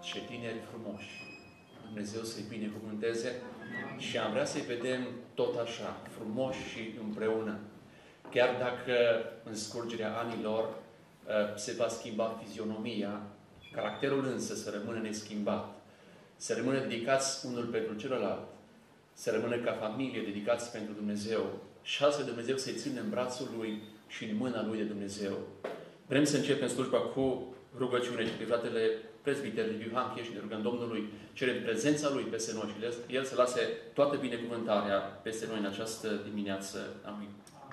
Ce tineri frumoși! Dumnezeu să-i binecuvânteze și am vrea să-i vedem tot așa, frumoși și împreună. Chiar dacă în scurgerea anilor se va schimba fizionomia, caracterul însă să rămână neschimbat. Să rămână dedicați unul pentru celălalt. Să rămână ca familie dedicați pentru Dumnezeu. Și astfel Dumnezeu să-i țină în brațul Lui și în mâna Lui de Dumnezeu. Vrem să începem slujba cu rugăciune și pe fratele prezbiter Liviu Hanche și ne rugăm Domnului, cerem prezența Lui peste noi și El să lase toată binecuvântarea peste noi în această dimineață. Amin.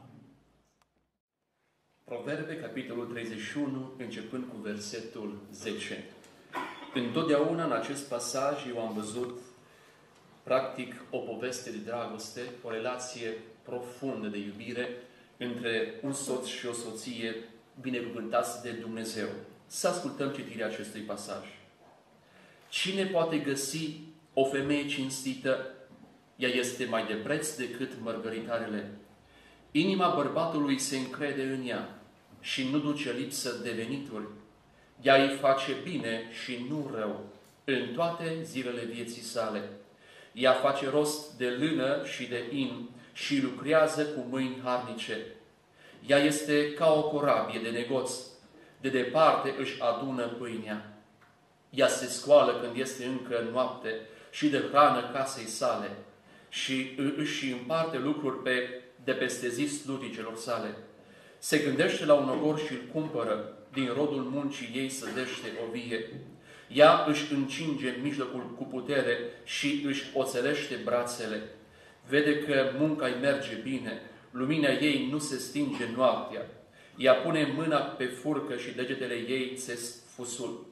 Proverbe, capitolul 31, începând cu versetul 10. Întotdeauna în acest pasaj eu am văzut practic o poveste de dragoste, o relație profundă de iubire între un soț și o soție binecuvântați de Dumnezeu. Să ascultăm citirea acestui pasaj. Cine poate găsi o femeie cinstită? Ea este mai de preț decât mărgăritarele. Inima bărbatului se încrede în ea și nu duce lipsă de venituri. Ea îi face bine și nu rău în toate zilele vieții sale. Ea face rost de lână și de in și lucrează cu mâini harnice. Ea este ca o corabie de negoț. De departe își adună pâinea. Ea se scoală când este încă noapte și dă hrană casei sale și își împarte lucruri de peste zi slujicelor sale. Se gândește la un ogor și îl cumpără, din rodul muncii ei sădește o vie. Ea își încinge mijlocul cu putere și își oțelește brațele. Vede că munca-i merge bine, lumina ei nu se stinge noaptea. Ea pune mâna pe furcă și degetele ei țes fusul.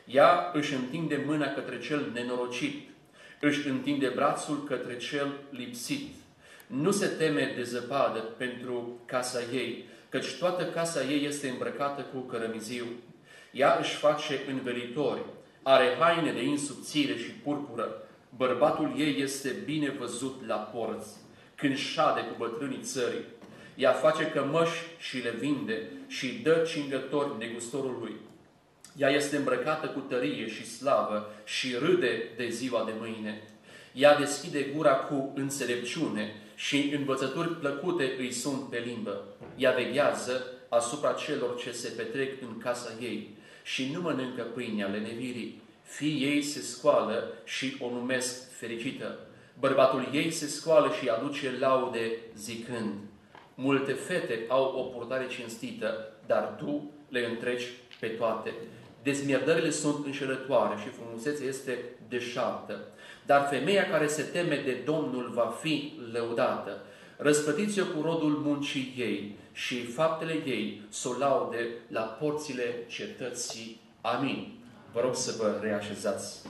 Ea își întinde mâna către cel nenorocit, își întinde brațul către cel lipsit. Nu se teme de zăpadă pentru casa ei, căci toată casa ei este îmbrăcată cu cărămiziu. Ea își face învelitori, are haine de in subțire și purpură. Bărbatul ei este bine văzut la porți, când șade cu bătrânii țării. Ea face cămăși și le vinde și dă cingători negustorului. Ea este îmbrăcată cu tărie și slavă și râde de ziua de mâine. Ea deschide gura cu înțelepciune și învățături plăcute îi sunt pe limbă. Ea veghează asupra celor ce se petrec în casa ei și nu mănâncă pâinea lenevirii. Fiii ei se scoală și o numesc fericită. Bărbatul ei se scoală și aduce laude zicând: multe fete au o purtare cinstită, dar tu le întreci pe toate. Dezmierdările sunt înșelătoare și frumusețea este deșartă. Dar femeia care se teme de Domnul va fi lăudată. Răsplătiți-o cu rodul muncii ei și faptele ei s-o laude la porțile cetății. Amin. Vă rog să vă reașezați.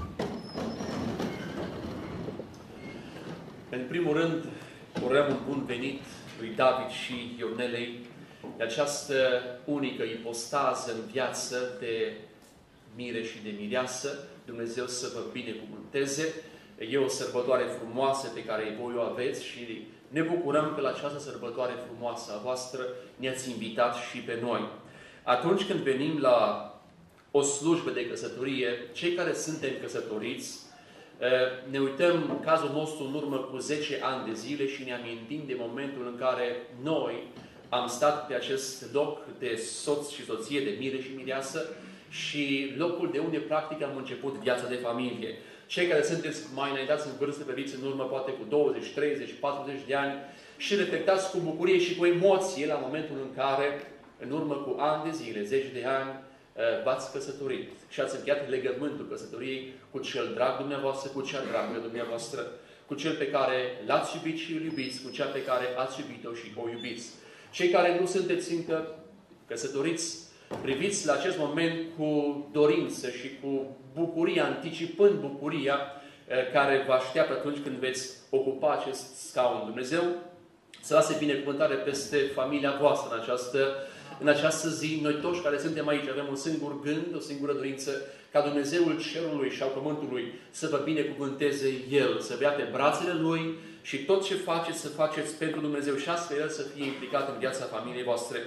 În primul rând, urăm un bun venit lui David și Ionelei de această unică ipostază în viață de mire și de mireasă. Dumnezeu să vă binecuvânteze. E o sărbătoare frumoasă pe care voi o aveți și ne bucurăm că la această sărbătoare frumoasă a voastră ne-ați invitat și pe noi. Atunci când venim la o slujbă de căsătorie, cei care suntem căsătoriți, ne uităm în cazul nostru în urmă cu 10 ani de zile și ne amintim de momentul în care noi am stat pe acest loc de soț și soție, de mire și mireasă și locul de unde practic am început viața de familie. Cei care sunteți mai înaintați în vârstă, priviți în urmă poate cu 20, 30, 40 de ani și reflectați cu bucurie și cu emoție la momentul în care, în urmă cu ani de zile, 10 de ani, v-ați căsătorit și ați încheiat legământul căsătoriei cu cel drag dumneavoastră, cu cea dragă dumneavoastră, cu cel pe care l-ați iubit și îl iubiți, cu cea pe care ați iubit-o și o iubiți. Cei care nu sunteți încă căsătoriți, priviți la acest moment cu dorință și cu bucurie, anticipând bucuria care vă așteaptă atunci când veți ocupa acest scaun. Dumnezeu să lase binecuvântare peste familia voastră în această zi. Noi toți care suntem aici avem un singur gând, o singură dorință, ca Dumnezeul cerului și al pământului să vă binecuvânteze El, să vă ia pe brațele Lui și tot ce faceți, să faceți pentru Dumnezeu și astfel El să fie implicat în viața familiei voastre.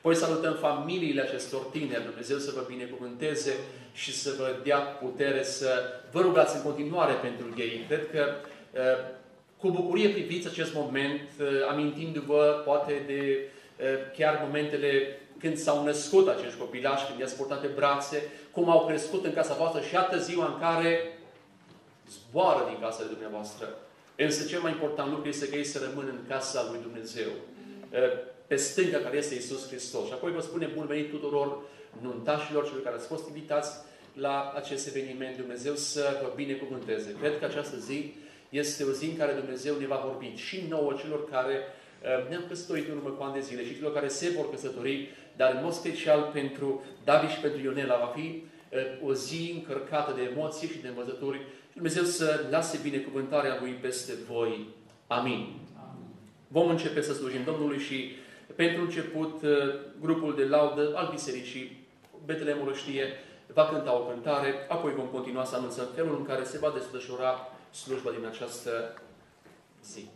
Apoi salutăm familiile acestor tineri. Dumnezeu să vă binecuvânteze și să vă dea putere să vă rugați în continuare pentru ei. Cred că cu bucurie priviți acest moment, amintindu-vă poate de chiar momentele când s-au născut acești copilași, când i-ați purtat pe brațe, cum au crescut în casa voastră și iată ziua în care zboară din casa de dumneavoastră. Însă cel mai important lucru este că ei să rămână în casa lui Dumnezeu, pe stânga care este Iisus Hristos. Și apoi vă spune bun venit tuturor nuntașilor, celor care ați fost invitați la acest eveniment. Dumnezeu să vă binecuvânteze. Cred că această zi este o zi în care Dumnezeu ne va vorbi și nouă, celor care ne-am căsătorit în urmă cu ani de zile și celor care se vor căsători, dar în mod special pentru David și pentru Ionela va fi o zi încărcată de emoții și de învățături. Dumnezeu să lase binecuvântarea Lui peste voi. Amin. Vom începe să slujim Domnului și pentru început grupul de laudă al Bisericii Betleemul o știe, va cânta o cântare, apoi vom continua să anunțăm felul în care se va desfășura slujba din această zi.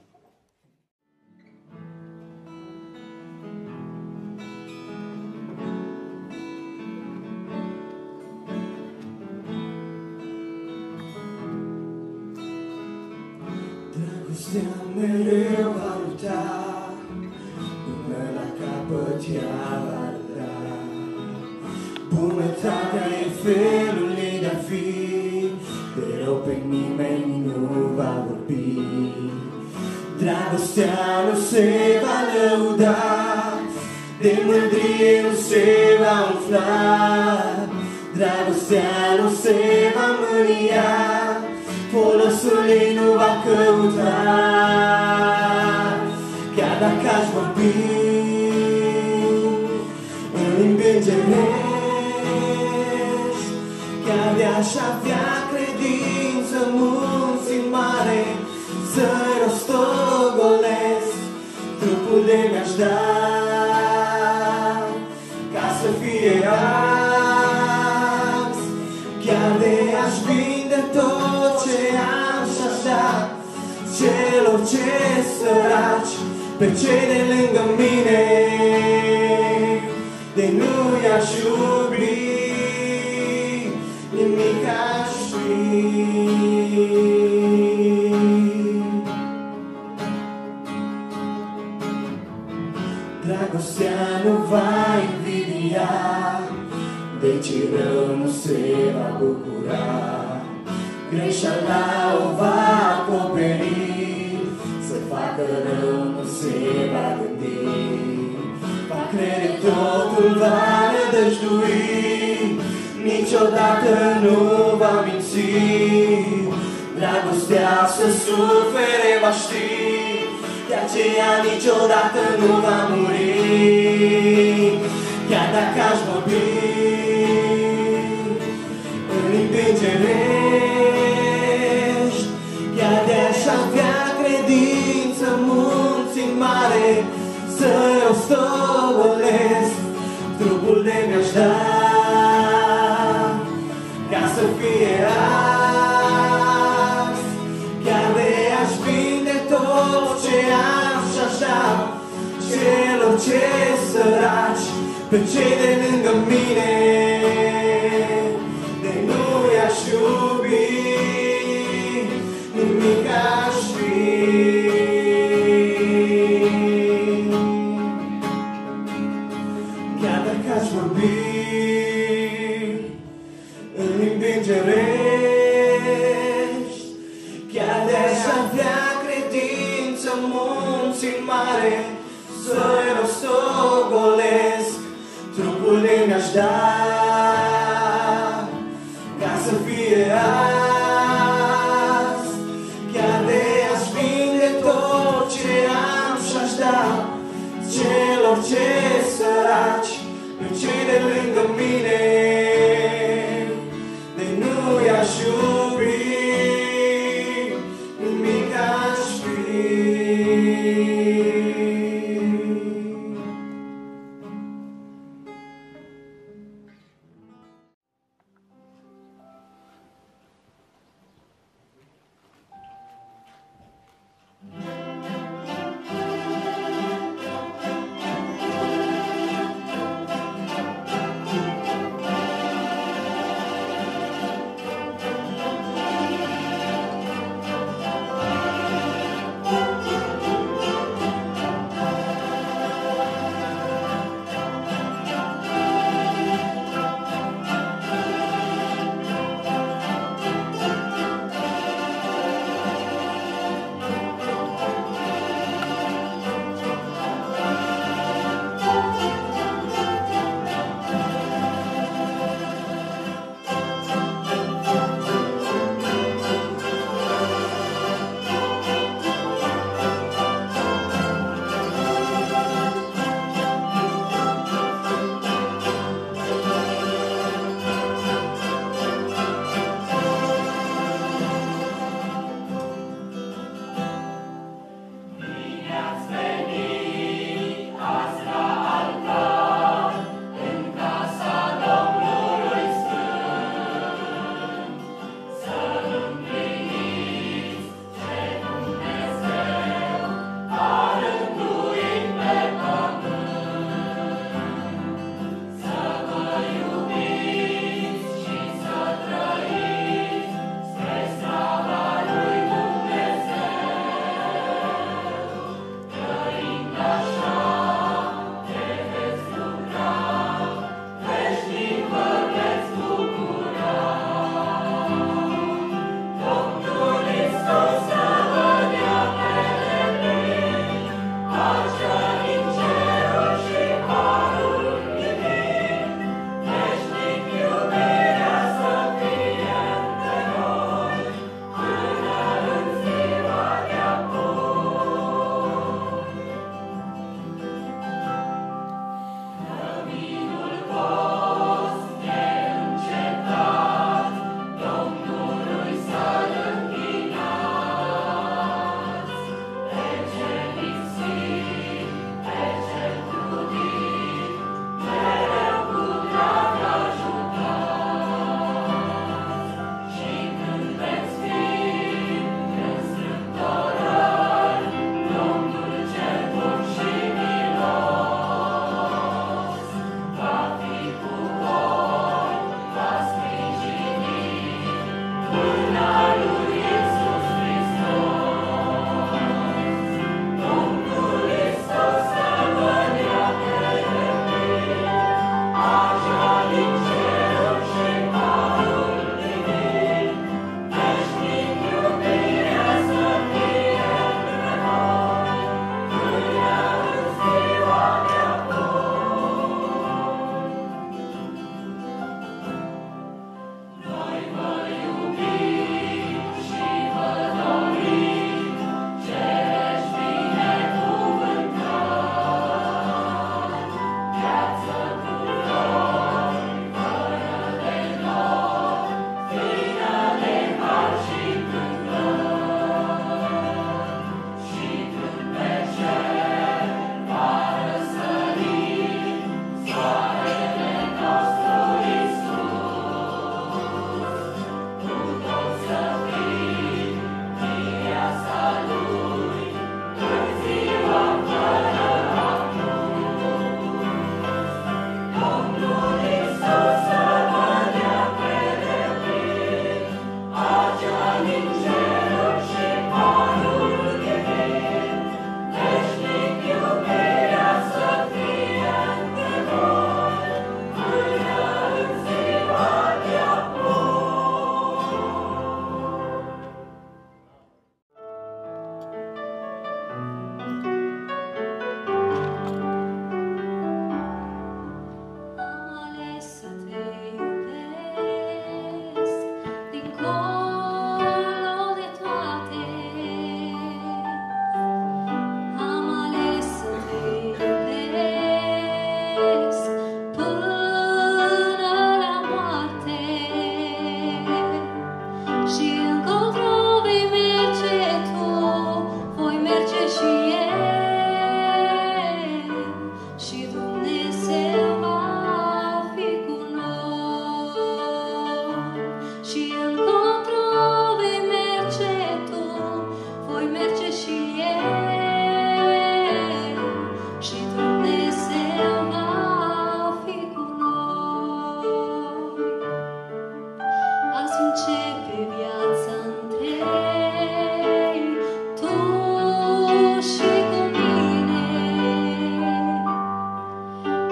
Dragostea mereu va lupta, până la capăt ea va da. Bunătatea e felul ei de-a fi, de rău pe nimeni nu va vorbi. Dragostea nu se va lăuda, de mândrie nu se va umfla. Dragostea nu se va mânia, folosul ei nu va căuta. Chiar dacă aș vorbi în limbi îngerești, chiar de-aș avea credință munți mare, să-i rostogolesc, trupul de mi-aș da, ca să fie ars. Chiar de-aș vinde tot ce am și-aș da celor ce săraci, pe cei de lângă mine, de nu i-aș iubi, nimic aș fi. Dragostea nu va invidia, de ce rău nu se va bucura. Greșeala o va acoperi, să facă rău nu se va gândi. Va crede totul, va nădăjdui, niciodată nu va minți. Dragostea să sufere va ști, de aceea niciodată nu va muri. Chiar dacă aș vorbi în limbi îngerești, chiar de-aș avea credință munți mare, să-i rostogolesc, trupul de mi-aș da, ca să fie ars. Chiar de-aș vinde tot ce am și-aș da celor ce săraci, pe cei de lângă mine, de nu i-aș iubi, nimic aș fi. Chiar dacă aș vorbi în limbi îngerești, chiar de-aș avea credință munți mare, să-i rostogolesc, trupul de mi-aș da, ca să fie ars. Chiar de-aș vinde tot ce am și-aș da celor ce săraci, pe cei de lângă mine, de nu i-aș iubi, nimic aș fi.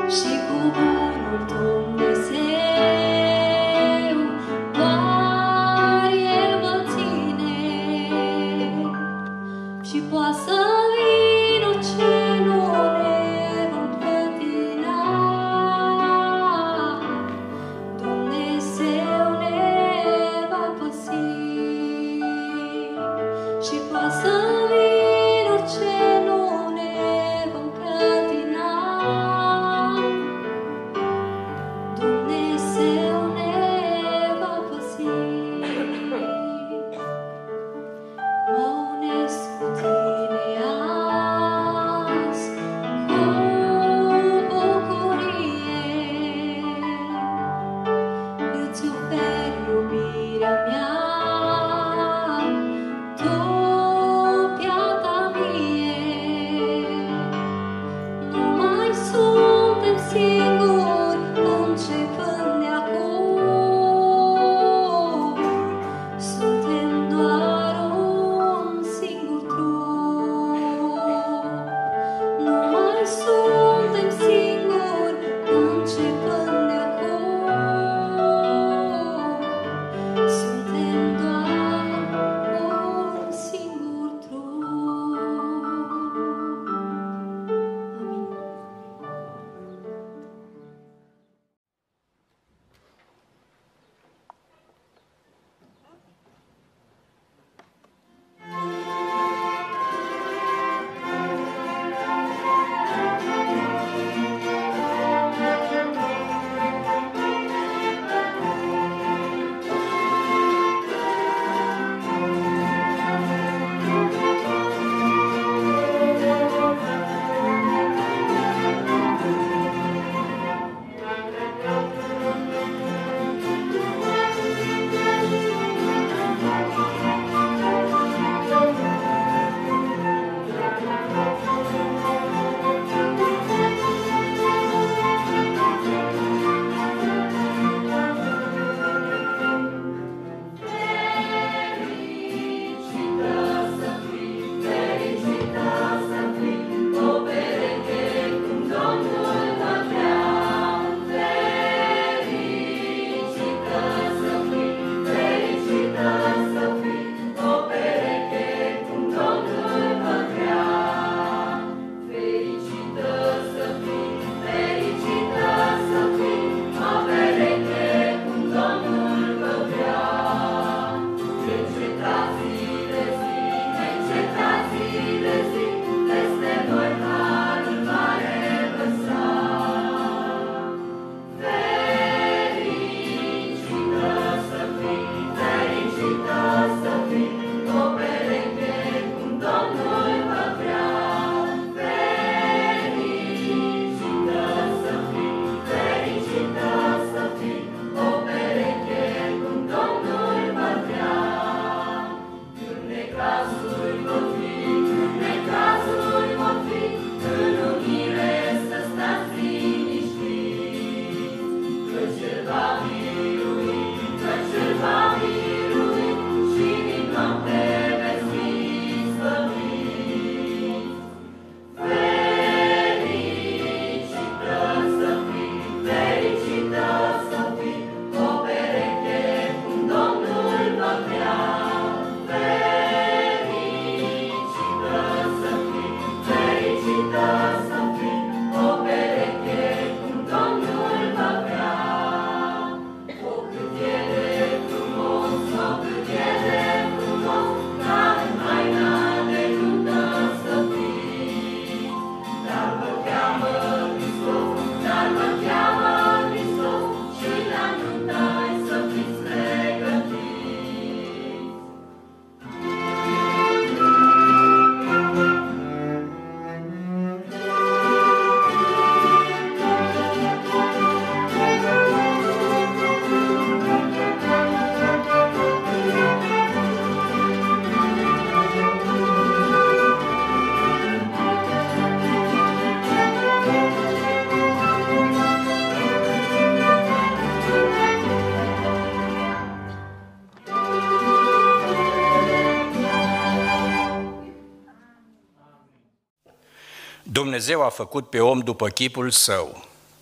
Dumnezeu a făcut pe om după chipul său.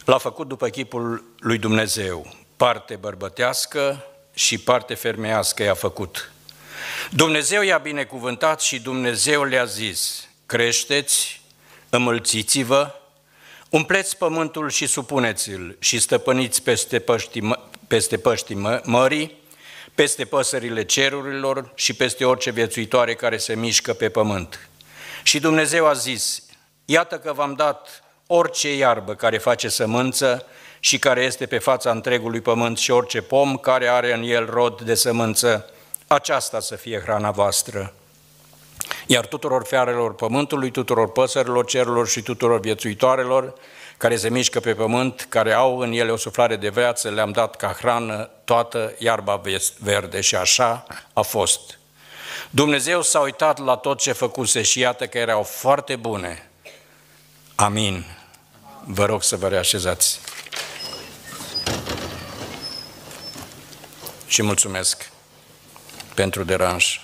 L-a făcut după chipul lui Dumnezeu, parte bărbătească și parte femeiască i-a făcut. Dumnezeu i-a binecuvântat și Dumnezeu le-a zis: creșteți, înmulțiți-vă, umpleți pământul și supuneți-l și stăpâniți peste păștii mării, peste păsările cerurilor și peste orice viețuitoare care se mișcă pe pământ. Și Dumnezeu a zis: iată că v-am dat orice iarbă care face sămânță și care este pe fața întregului pământ și orice pom care are în el rod de sămânță, aceasta să fie hrana voastră. Iar tuturor fiarelor pământului, tuturor păsărilor cerurilor și tuturor viețuitoarelor care se mișcă pe pământ, care au în ele o suflare de viață, le-am dat ca hrană toată iarba verde. Și așa a fost. Dumnezeu s-a uitat la tot ce făcuse și iată că erau foarte bune. Amin. Vă rog să vă reașezați. Și mulțumesc pentru deranj.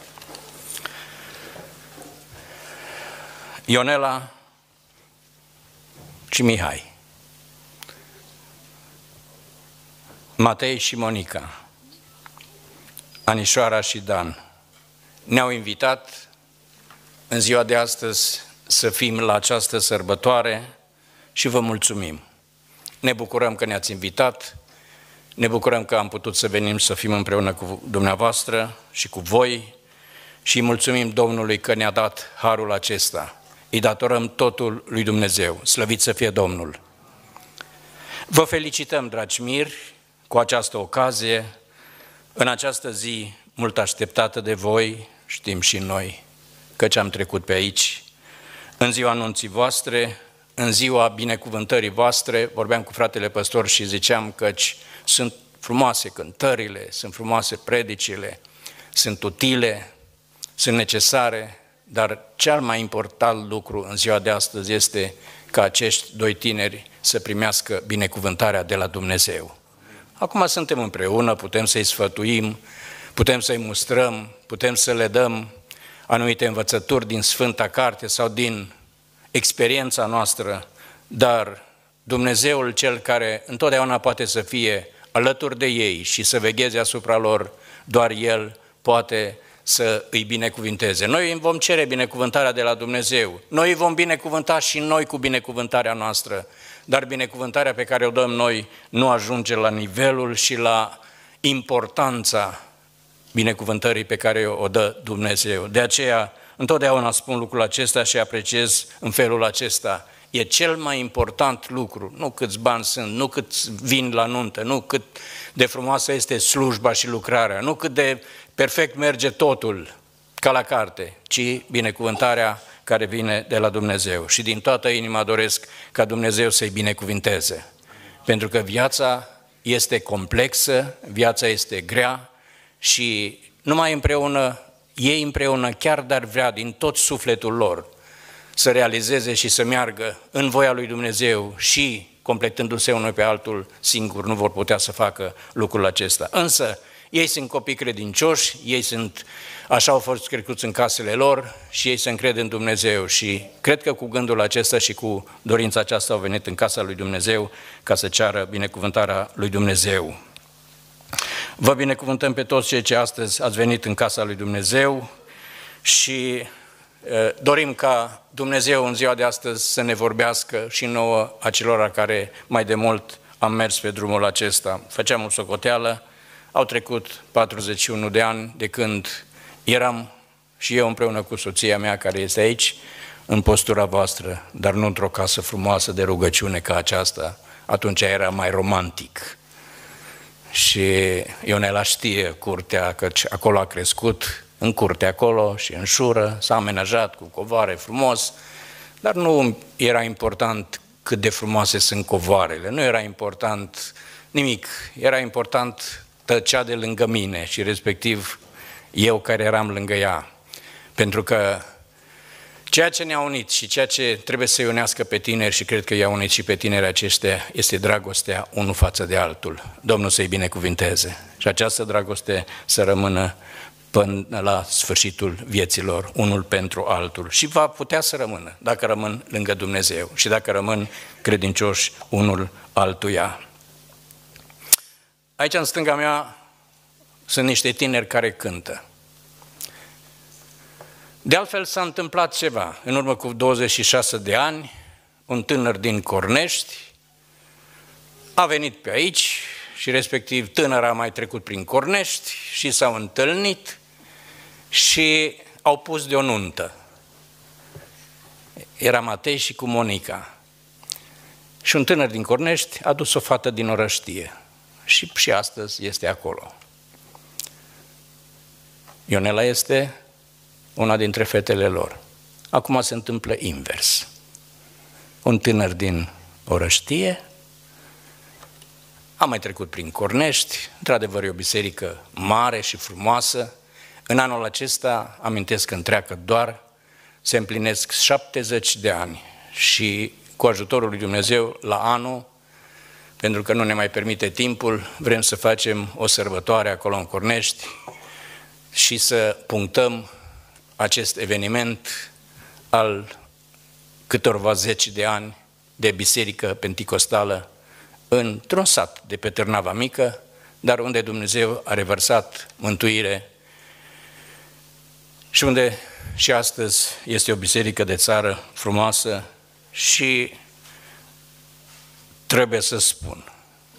Ionela și Mihai, Matei și Monica, Anișoara și Dan ne-au invitat în ziua de astăzi să fim la această sărbătoare și vă mulțumim. Ne bucurăm că ne-ați invitat, ne bucurăm că am putut să venim să fim împreună cu dumneavoastră și cu voi și mulțumim Domnului că ne-a dat harul acesta. Îi datorăm totul lui Dumnezeu. Slăvit să fie Domnul! Vă felicităm, dragi miri, cu această ocazie, în această zi mult așteptată de voi, știm și noi, căci am trecut pe aici, în ziua anunții voastre, în ziua binecuvântării voastre. Vorbeam cu fratele păstor și ziceam căci sunt frumoase cântările, sunt frumoase predicile, sunt utile, sunt necesare, dar cel mai important lucru în ziua de astăzi este ca acești doi tineri să primească binecuvântarea de la Dumnezeu. Acum suntem împreună, putem să-i sfătuim, putem să-i mustrăm, putem să le dăm anumite învățături din Sfânta Carte sau din experiența noastră, dar Dumnezeul cel care întotdeauna poate să fie alături de ei și să vegheze asupra lor, doar El poate să îi binecuvinteze. Noi îi vom cere binecuvântarea de la Dumnezeu. Noi îi vom binecuvânta și noi cu binecuvântarea noastră, dar binecuvântarea pe care o dăm noi nu ajunge la nivelul și la importanța binecuvântării pe care o dă Dumnezeu. De aceea, întotdeauna spun lucrul acesta și apreciez în felul acesta. E cel mai important lucru, nu câți bani sunt, nu cât vin la nuntă, nu cât de frumoasă este slujba și lucrarea, nu cât de perfect merge totul ca la carte, ci binecuvântarea care vine de la Dumnezeu. Și din toată inima doresc ca Dumnezeu să-i binecuvinteze. Pentru că viața este complexă, viața este grea și numai împreună, ei împreună, chiar dar vrea din tot sufletul lor să realizeze și să meargă în voia lui Dumnezeu și completându-se unul pe altul, singur nu vor putea să facă lucrul acesta. Însă, ei sunt copii credincioși, ei sunt, așa au fost crescuți în casele lor și ei se încred în Dumnezeu și cred că cu gândul acesta și cu dorința aceasta au venit în casa lui Dumnezeu ca să ceară binecuvântarea lui Dumnezeu. Vă binecuvântăm pe toți cei ce astăzi ați venit în casa lui Dumnezeu și dorim ca Dumnezeu în ziua de astăzi să ne vorbească și nouă acelora care mai de mult am mers pe drumul acesta. Făceam o socoteală, au trecut 41 de ani de când eram și eu împreună cu soția mea care este aici, în postura voastră, dar nu într-o casă frumoasă de rugăciune ca aceasta. Atunci era mai romantic. Și Ionela știe curtea, căci acolo a crescut, în curte acolo și în șură, s-a amenajat cu covoare frumos, dar nu era important cât de frumoase sunt covoarele, nu era important nimic, era important tăcea de lângă mine și respectiv eu care eram lângă ea. Pentru că ceea ce ne-a unit și ceea ce trebuie să-i unească pe tineri și cred că i-a unit și pe tinerii aceștia este dragostea unul față de altul. Domnul să-i binecuvinteze și această dragoste să rămână până la sfârșitul vieților, unul pentru altul. Și va putea să rămână, dacă rămân lângă Dumnezeu și dacă rămân credincioși unul altuia. Aici, în stânga mea, sunt niște tineri care cântă. De altfel, s-a întâmplat ceva. În urmă cu 26 de ani, un tânăr din Cornești a venit pe aici și respectiv tânăra a mai trecut prin Cornești și s-au întâlnit și au pus de o nuntă. Era Matei și cu Monica. Și un tânăr din Cornești a dus o fată din Orăștie și astăzi este acolo. Ionela este una dintre fetele lor. Acum se întâmplă invers. Un tânăr din Orăștie a mai trecut prin Cornești, într-adevăr e o biserică mare și frumoasă. În anul acesta, amintesc că întreagă doar, se împlinesc 70 de ani și cu ajutorul lui Dumnezeu, la anul, pentru că nu ne mai permite timpul, vrem să facem o sărbătoare acolo în Cornești și să punctăm acest eveniment al câtorva zeci de ani de biserică penticostală într-un sat de pe Târnava Mică, dar unde Dumnezeu a revărsat mântuire și unde și astăzi este o biserică de țară frumoasă. Și trebuie să spun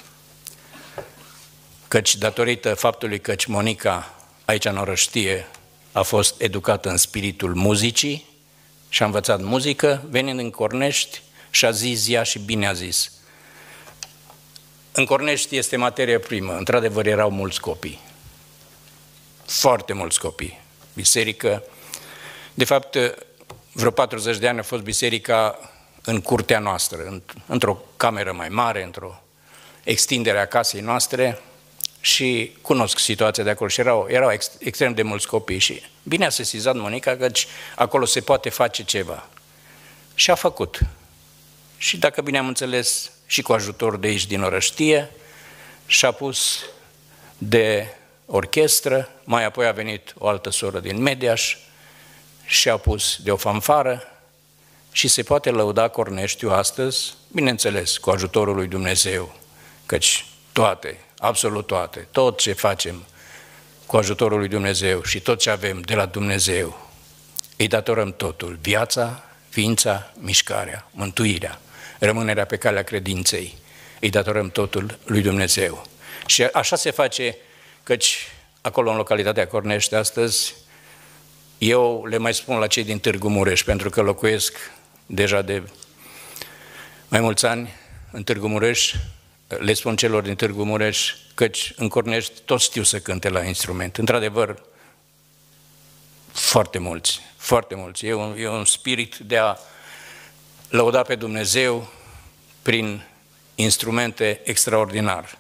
căci datorită faptului că Monica aici în Orăștie a fost educată în spiritul muzicii și a învățat muzică, venind în Cornești și-a zis ea și bine a zis. În Cornești este materie primă, într-adevăr erau mulți copii, foarte mulți copii. Biserică, de fapt, vreo 40 de ani a fost biserica în curtea noastră, într-o cameră mai mare, într-o extindere a casei noastre și cunosc situația de acolo și erau extrem de mulți copii și bine a sesizat Monica că acolo se poate face ceva. Și a făcut. Și dacă bine am înțeles, și cu ajutor de aici din Orăștie, și-a pus de orchestră, mai apoi a venit o altă soră din Mediaș și a pus de o fanfară și se poate lăuda Corneștiul astăzi, bineînțeles, cu ajutorul lui Dumnezeu, căci toate, absolut toate, tot ce facem cu ajutorul lui Dumnezeu și tot ce avem de la Dumnezeu, îi datorăm totul, viața, ființa, mișcarea, mântuirea, rămânerea pe calea credinței, îi datorăm totul lui Dumnezeu. Și așa se face, căci acolo în localitatea Cornești astăzi, eu le mai spun la cei din Târgu Mureș, pentru că locuiesc deja de mai mulți ani în Târgu Mureș, le spun celor din Târgu Mureș, căci în Cornești toți știu să cânte la instrument. Într-adevăr, foarte mulți, foarte mulți. E un spirit de a lăuda pe Dumnezeu prin instrumente extraordinar.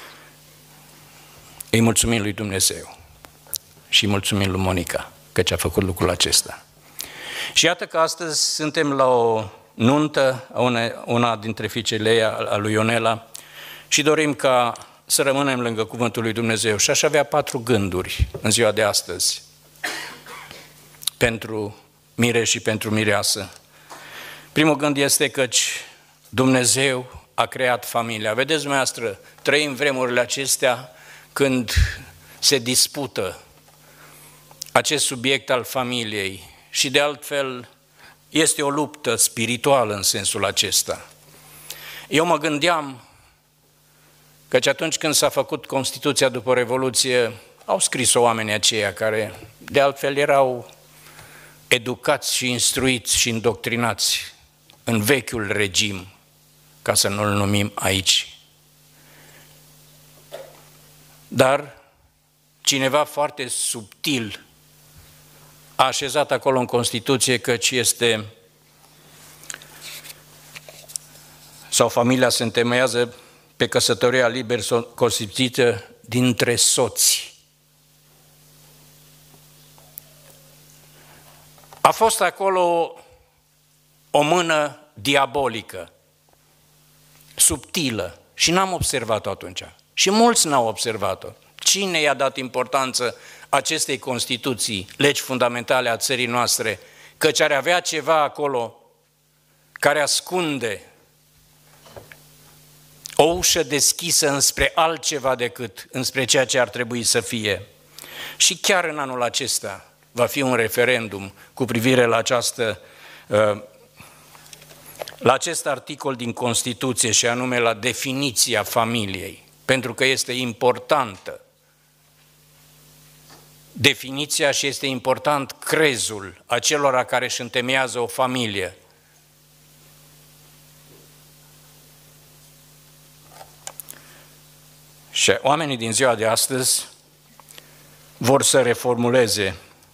Îi mulțumim lui Dumnezeu și îi mulțumim lui Monica, căci a făcut lucrul acesta. Și iată că astăzi suntem la o nuntă a una dintre fiicele ei, a lui Ionela, și dorim ca să rămânem lângă cuvântul lui Dumnezeu. Și aș avea 4 gânduri în ziua de astăzi pentru mire și pentru mireasă. Primul gând este căci Dumnezeu a creat familia. Vedeți dumneavoastră, trăim vremurile acestea când se dispută acest subiect al familiei și de altfel este o luptă spirituală în sensul acesta. Eu mă gândeam căci atunci când s-a făcut Constituția după Revoluție, au scris-o oamenii aceia care de altfel erau educați și instruiți și indoctrinați în vechiul regim, ca să nu-l numim aici. Dar cineva foarte subtil a așezat acolo în Constituție căci este, sau familia se întemeiază pe căsătoria liber constituită dintre soți. A fost acolo o mână diabolică, subtilă, și n-am observat-o atunci. Și mulți n-au observat-o. Cine i-a dat importanță acestei Constituții, legi fundamentale a țării noastre, căci ar avea ceva acolo care ascunde o ușă deschisă înspre altceva decât înspre ceea ce ar trebui să fie. Și chiar în anul acesta va fi un referendum cu privire la acest articol din Constituție și anume la definiția familiei, pentru că este importantă definiția și este important crezul acelora care își întemeiază o familie. Și oamenii din ziua de astăzi vor să reformuleze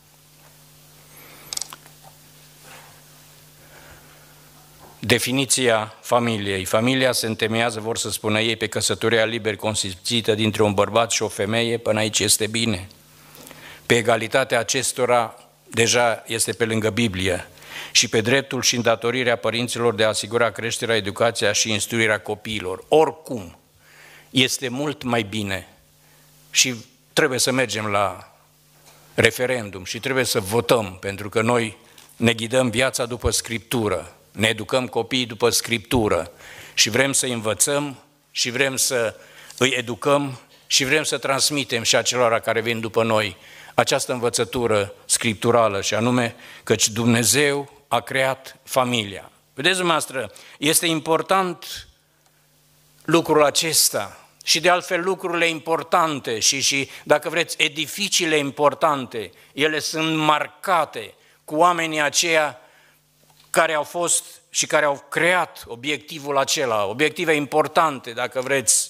definiția familiei. Familia se întemeiază, vor să spună ei, pe căsătoria liber consimțită dintre un bărbat și o femeie, până aici este bine. Pe egalitatea acestora deja este pe lângă Biblie și pe dreptul și îndatorirea părinților de a asigura creșterea, educația și instruirea copiilor. Oricum, este mult mai bine și trebuie să mergem la referendum și trebuie să votăm, pentru că noi ne ghidăm viața după Scriptură, ne educăm copiii după Scriptură și vrem să învățăm și vrem să îi educăm și vrem să transmitem și acelora care vin după noi această învățătură scripturală și anume căci Dumnezeu a creat familia. Vedeți dumneavoastră, este important lucrul acesta și de altfel lucrurile importante și dacă vreți, edificiile importante, ele sunt marcate cu oamenii aceia care au fost și care au creat obiectivul acela, obiective importante, dacă vreți.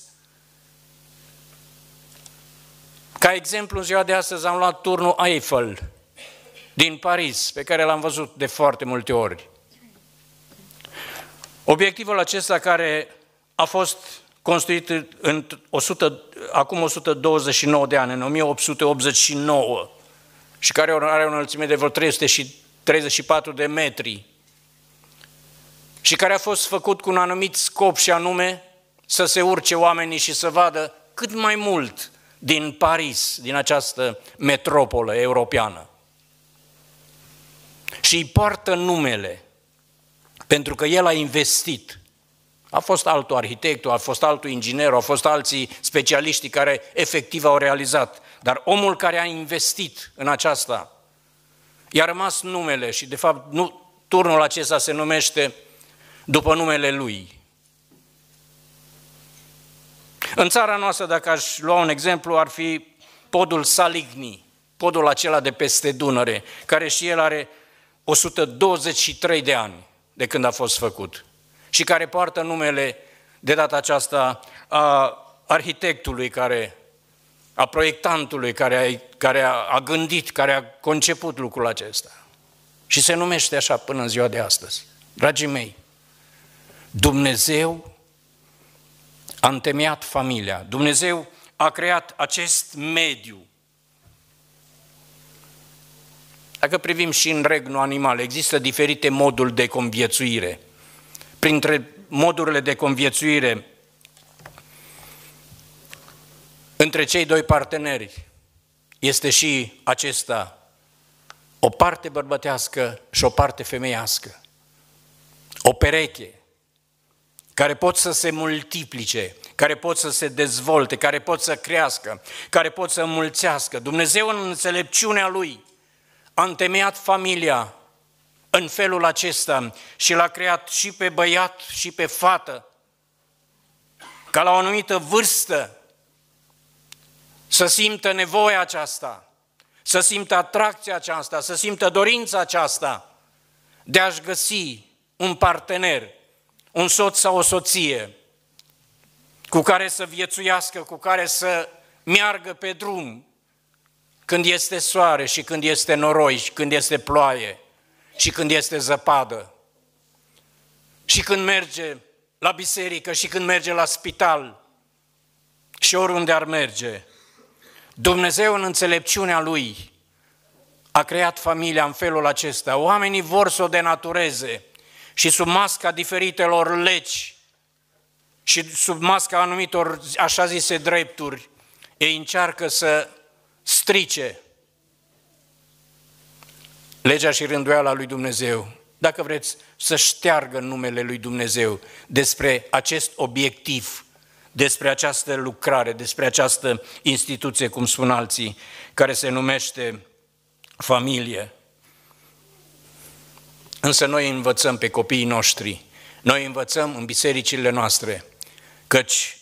Ca exemplu, în ziua de astăzi am luat turnul Eiffel din Paris, pe care l-am văzut de foarte multe ori. Obiectivul acesta care a fost construit acum 129 de ani, în 1889, și care are o înălțime de vreo 334 de metri, și care a fost făcut cu un anumit scop și anume să se urce oamenii și să vadă cât mai mult din Paris, din această metropolă europeană. Și îi poartă numele, pentru că el a investit. A fost altul arhitectul, a fost altul inginer, au fost alții specialiști care efectiv au realizat. Dar omul care a investit în aceasta, i-a rămas numele și de fapt turnul acesta se numește după numele lui. În țara noastră, dacă aș lua un exemplu, ar fi podul Saligny, podul acela de peste Dunăre, care și el are 123 de ani de când a fost făcut și care poartă numele de data aceasta a arhitectului, a proiectantului care a gândit, care a conceput lucrul acesta. Și se numește așa până în ziua de astăzi. Dragii mei, Dumnezeu a întemeiat familia, Dumnezeu a creat acest mediu. Dacă privim și în regnul animal, există diferite moduri de conviețuire. Printre modurile de conviețuire între cei doi parteneri este și acesta, o parte bărbătească și o parte femeiască, o pereche, care pot să se multiplice, care pot să se dezvolte, care pot să crească, care pot să înmulțească. Dumnezeu în înțelepciunea Lui a întemeiat familia în felul acesta și l-a creat și pe băiat și pe fată, ca la o anumită vârstă să simtă nevoia aceasta, să simtă atracția aceasta, să simtă dorința aceasta de a-și găsi un partener, un soț sau o soție cu care să viețuiască, cu care să meargă pe drum când este soare și când este noroi și când este ploaie și când este zăpadă și când merge la biserică și când merge la spital și oriunde ar merge. Dumnezeu în înțelepciunea Lui a creat familia în felul acesta. Oamenii vor să o denatureze și sub masca diferitelor legi și sub masca anumitor așa zise drepturi, ei încearcă să strice legea și rânduiala lui Dumnezeu, dacă vreți să șteargă numele lui Dumnezeu despre acest obiectiv, despre această lucrare, despre această instituție, cum spun alții, care se numește familie. Însă noi învățăm pe copiii noștri, noi învățăm în bisericile noastre, căci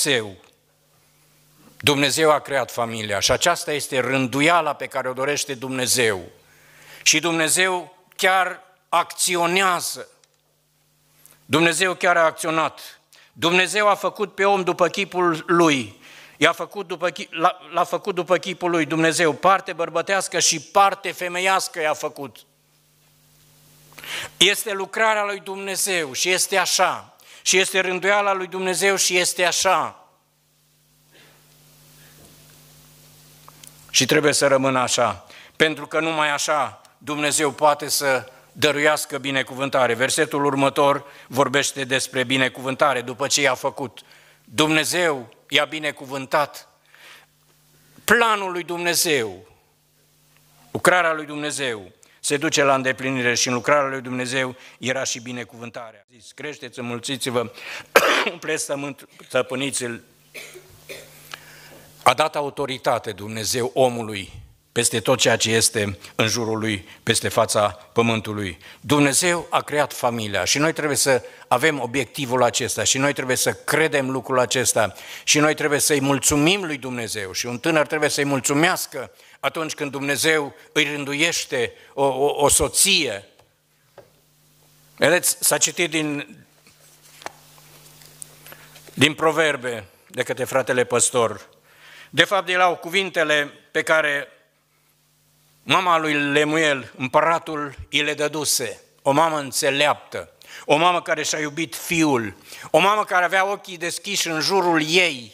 Dumnezeu a creat familia și aceasta este rânduiala pe care o dorește Dumnezeu. Și Dumnezeu chiar acționează. Dumnezeu chiar a acționat. Dumnezeu a făcut pe om după chipul lui. L-a făcut după chipul lui Dumnezeu. Parte bărbătească și parte femeiască i-a făcut. Este lucrarea lui Dumnezeu și este așa. Și este rânduiala lui Dumnezeu și este așa. Și trebuie să rămână așa. Pentru că numai așa Dumnezeu poate să dăruiască binecuvântare. Versetul următor vorbește despre binecuvântare după ce i-a făcut. Dumnezeu i-a binecuvântat. Planul lui Dumnezeu, lucrarea lui Dumnezeu se duce la îndeplinire și în lucrarea lui Dumnezeu era și binecuvântarea. Zis, creșteți, înmulțiți-vă, umpleți stăpâniți-l. A dat autoritate Dumnezeu omului peste tot ceea ce este în jurul lui, peste fața pământului. Dumnezeu a creat familia și noi trebuie să avem obiectivul acesta și noi trebuie să credem lucrul acesta și noi trebuie să-i mulțumim lui Dumnezeu și un tânăr trebuie să-i mulțumească atunci când Dumnezeu îi rânduiește o soție. Vedeți, s-a citit din Proverbe de către fratele păstor. De fapt, erau cuvintele pe care mama lui Lemuel, împăratul, îi le dăduse. O mamă înțeleaptă, o mamă care și-a iubit fiul, o mamă care avea ochii deschiși în jurul ei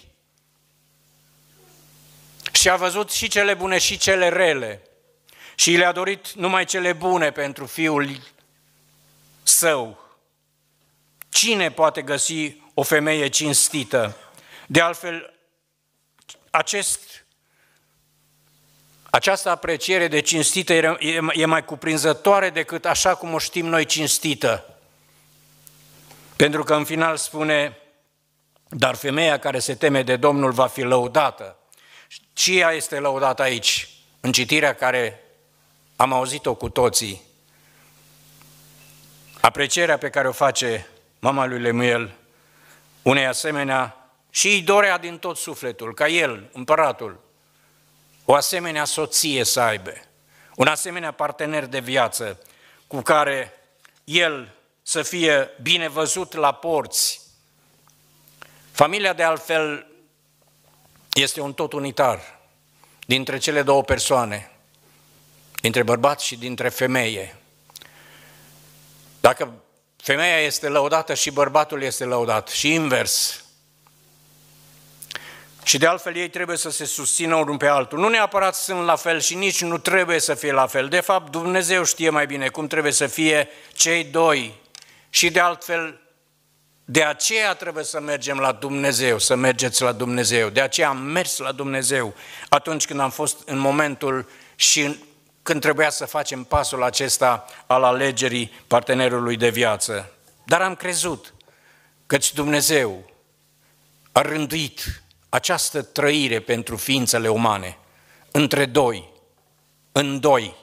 și a văzut și cele bune și cele rele și le-a dorit numai cele bune pentru fiul său. Cine poate găsi o femeie cinstită? De altfel, această apreciere de cinstită e mai cuprinzătoare decât așa cum o știm noi cinstită. Pentru că în final spune, dar femeia care se teme de Domnul va fi lăudată. Și ea este lăudată aici, în citirea care am auzit-o cu toții. Aprecierea pe care o face mama lui Lemuel, unei asemenea, și îi dorea din tot sufletul, ca el, împăratul, o asemenea soție să aibă, un asemenea partener de viață cu care el să fie bine văzut la porți. Familia, de altfel, este un tot unitar dintre cele două persoane, dintre bărbat și dintre femeie. Dacă femeia este lăudată și bărbatul este lăudat și invers. Și de altfel ei trebuie să se susțină unul pe altul. Nu neapărat sunt la fel și nici nu trebuie să fie la fel. De fapt, Dumnezeu știe mai bine cum trebuie să fie cei doi. Și de altfel, de aceea trebuie să mergem la Dumnezeu, să mergeți la Dumnezeu. De aceea am mers la Dumnezeu atunci când am fost în momentul și când trebuia să facem pasul acesta al alegerii partenerului de viață. Dar am crezut căci Dumnezeu a rânduit această trăire pentru ființele umane, între doi, în doi.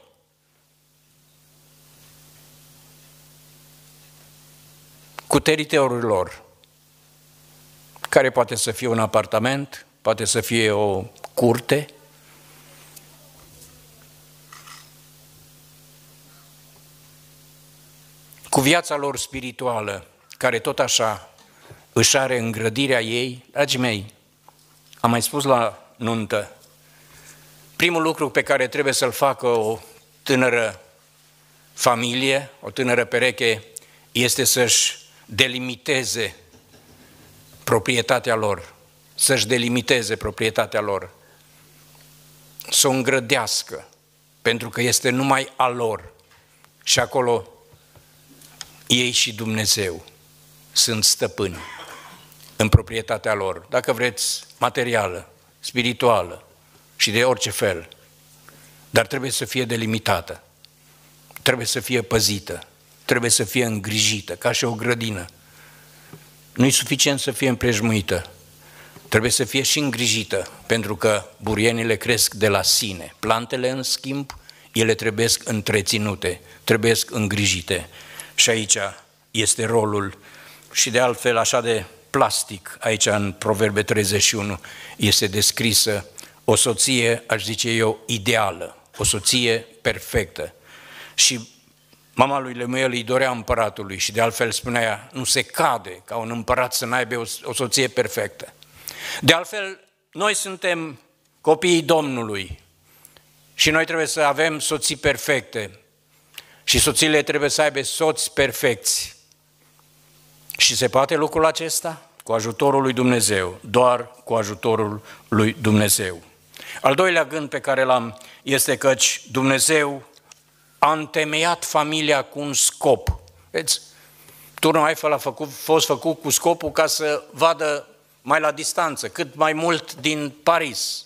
Cu teritoriul lor, care poate să fie un apartament, poate să fie o curte, cu viața lor spirituală, care tot așa își are îngrădirea ei. Dragii mei, am mai spus la nuntă, primul lucru pe care trebuie să-l facă o tânără familie, o tânără pereche, este să-și delimiteze proprietatea lor, să-și delimiteze proprietatea lor, să o îngrădească, pentru că este numai a lor și acolo ei și Dumnezeu sunt stăpâni în proprietatea lor, dacă vreți, materială, spirituală și de orice fel, dar trebuie să fie delimitată. trebuie să fie păzită, trebuie să fie îngrijită, ca și o grădină. Nu e suficient să fie împrejmuită, trebuie să fie și îngrijită, pentru că burienile cresc de la sine. Plantele, în schimb, ele trebuie întreținute, trebuie îngrijite. Și aici este rolul, și de altfel așa de plastic, aici în Proverbe 31 este descrisă o soție, aș zice eu, ideală, o soție perfectă. Și mama lui Lemuel îi dorea împăratului și de altfel spunea ea, nu se cade ca un împărat să n-aibă o soție perfectă. De altfel, noi suntem copiii Domnului și noi trebuie să avem soții perfecte și soțiile trebuie să aibă soți perfecți. Și se poate lucrul acesta? Cu ajutorul lui Dumnezeu, doar cu ajutorul lui Dumnezeu. Al doilea gând pe care l-am este căci Dumnezeu a întemeiat familia cu un scop. Vedeți, turnul Eiffel a fost făcut cu scopul ca să vadă mai la distanță, cât mai mult din Paris.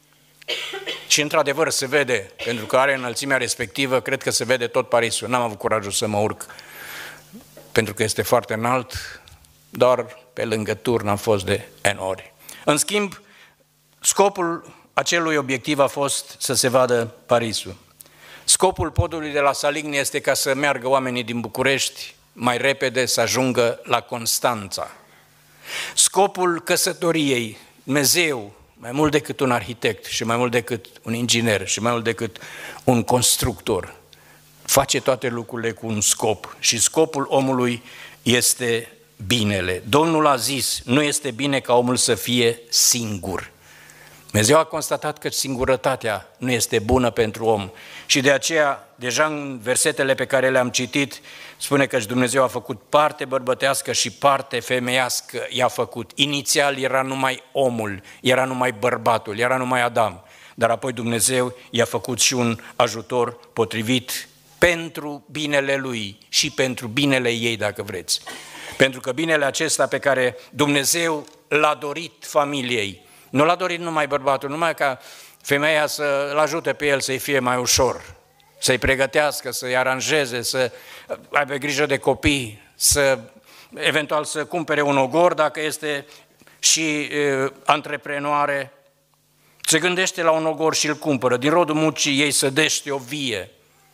Și într-adevăr se vede, pentru că are înălțimea respectivă, cred că se vede tot Parisul. N-am avut curajul să mă urc, pentru că este foarte înalt, doar pe lângă turn am fost de N ori. În schimb, scopul acelui obiectiv a fost să se vadă Parisul. Scopul podului de la Saligny este ca să meargă oamenii din București mai repede să ajungă la Constanța. Scopul căsătoriei, Dumnezeu, mai mult decât un arhitect și mai mult decât un inginer și mai mult decât un constructor, face toate lucrurile cu un scop și scopul omului este binele. Domnul a zis, nu este bine ca omul să fie singur. Dumnezeu a constatat că singurătatea nu este bună pentru om și de aceea, deja în versetele pe care le-am citit, spune că Dumnezeu a făcut parte bărbătească și parte femeiască i-a făcut. Inițial era numai omul, era numai bărbatul, era numai Adam, dar apoi Dumnezeu i-a făcut și un ajutor potrivit pentru binele lui și pentru binele ei, dacă vreți. Pentru că binele acesta pe care Dumnezeu l-a dorit familiei, nu l-a dorit numai bărbatul, numai ca femeia să-l ajute pe el să-i fie mai ușor, să-i pregătească, să-i aranjeze, să aibă grijă de copii, eventual să cumpere un ogor dacă este și antreprenoare. Se gândește la un ogor și îl cumpără, din rodul muncii ei sădește o vie.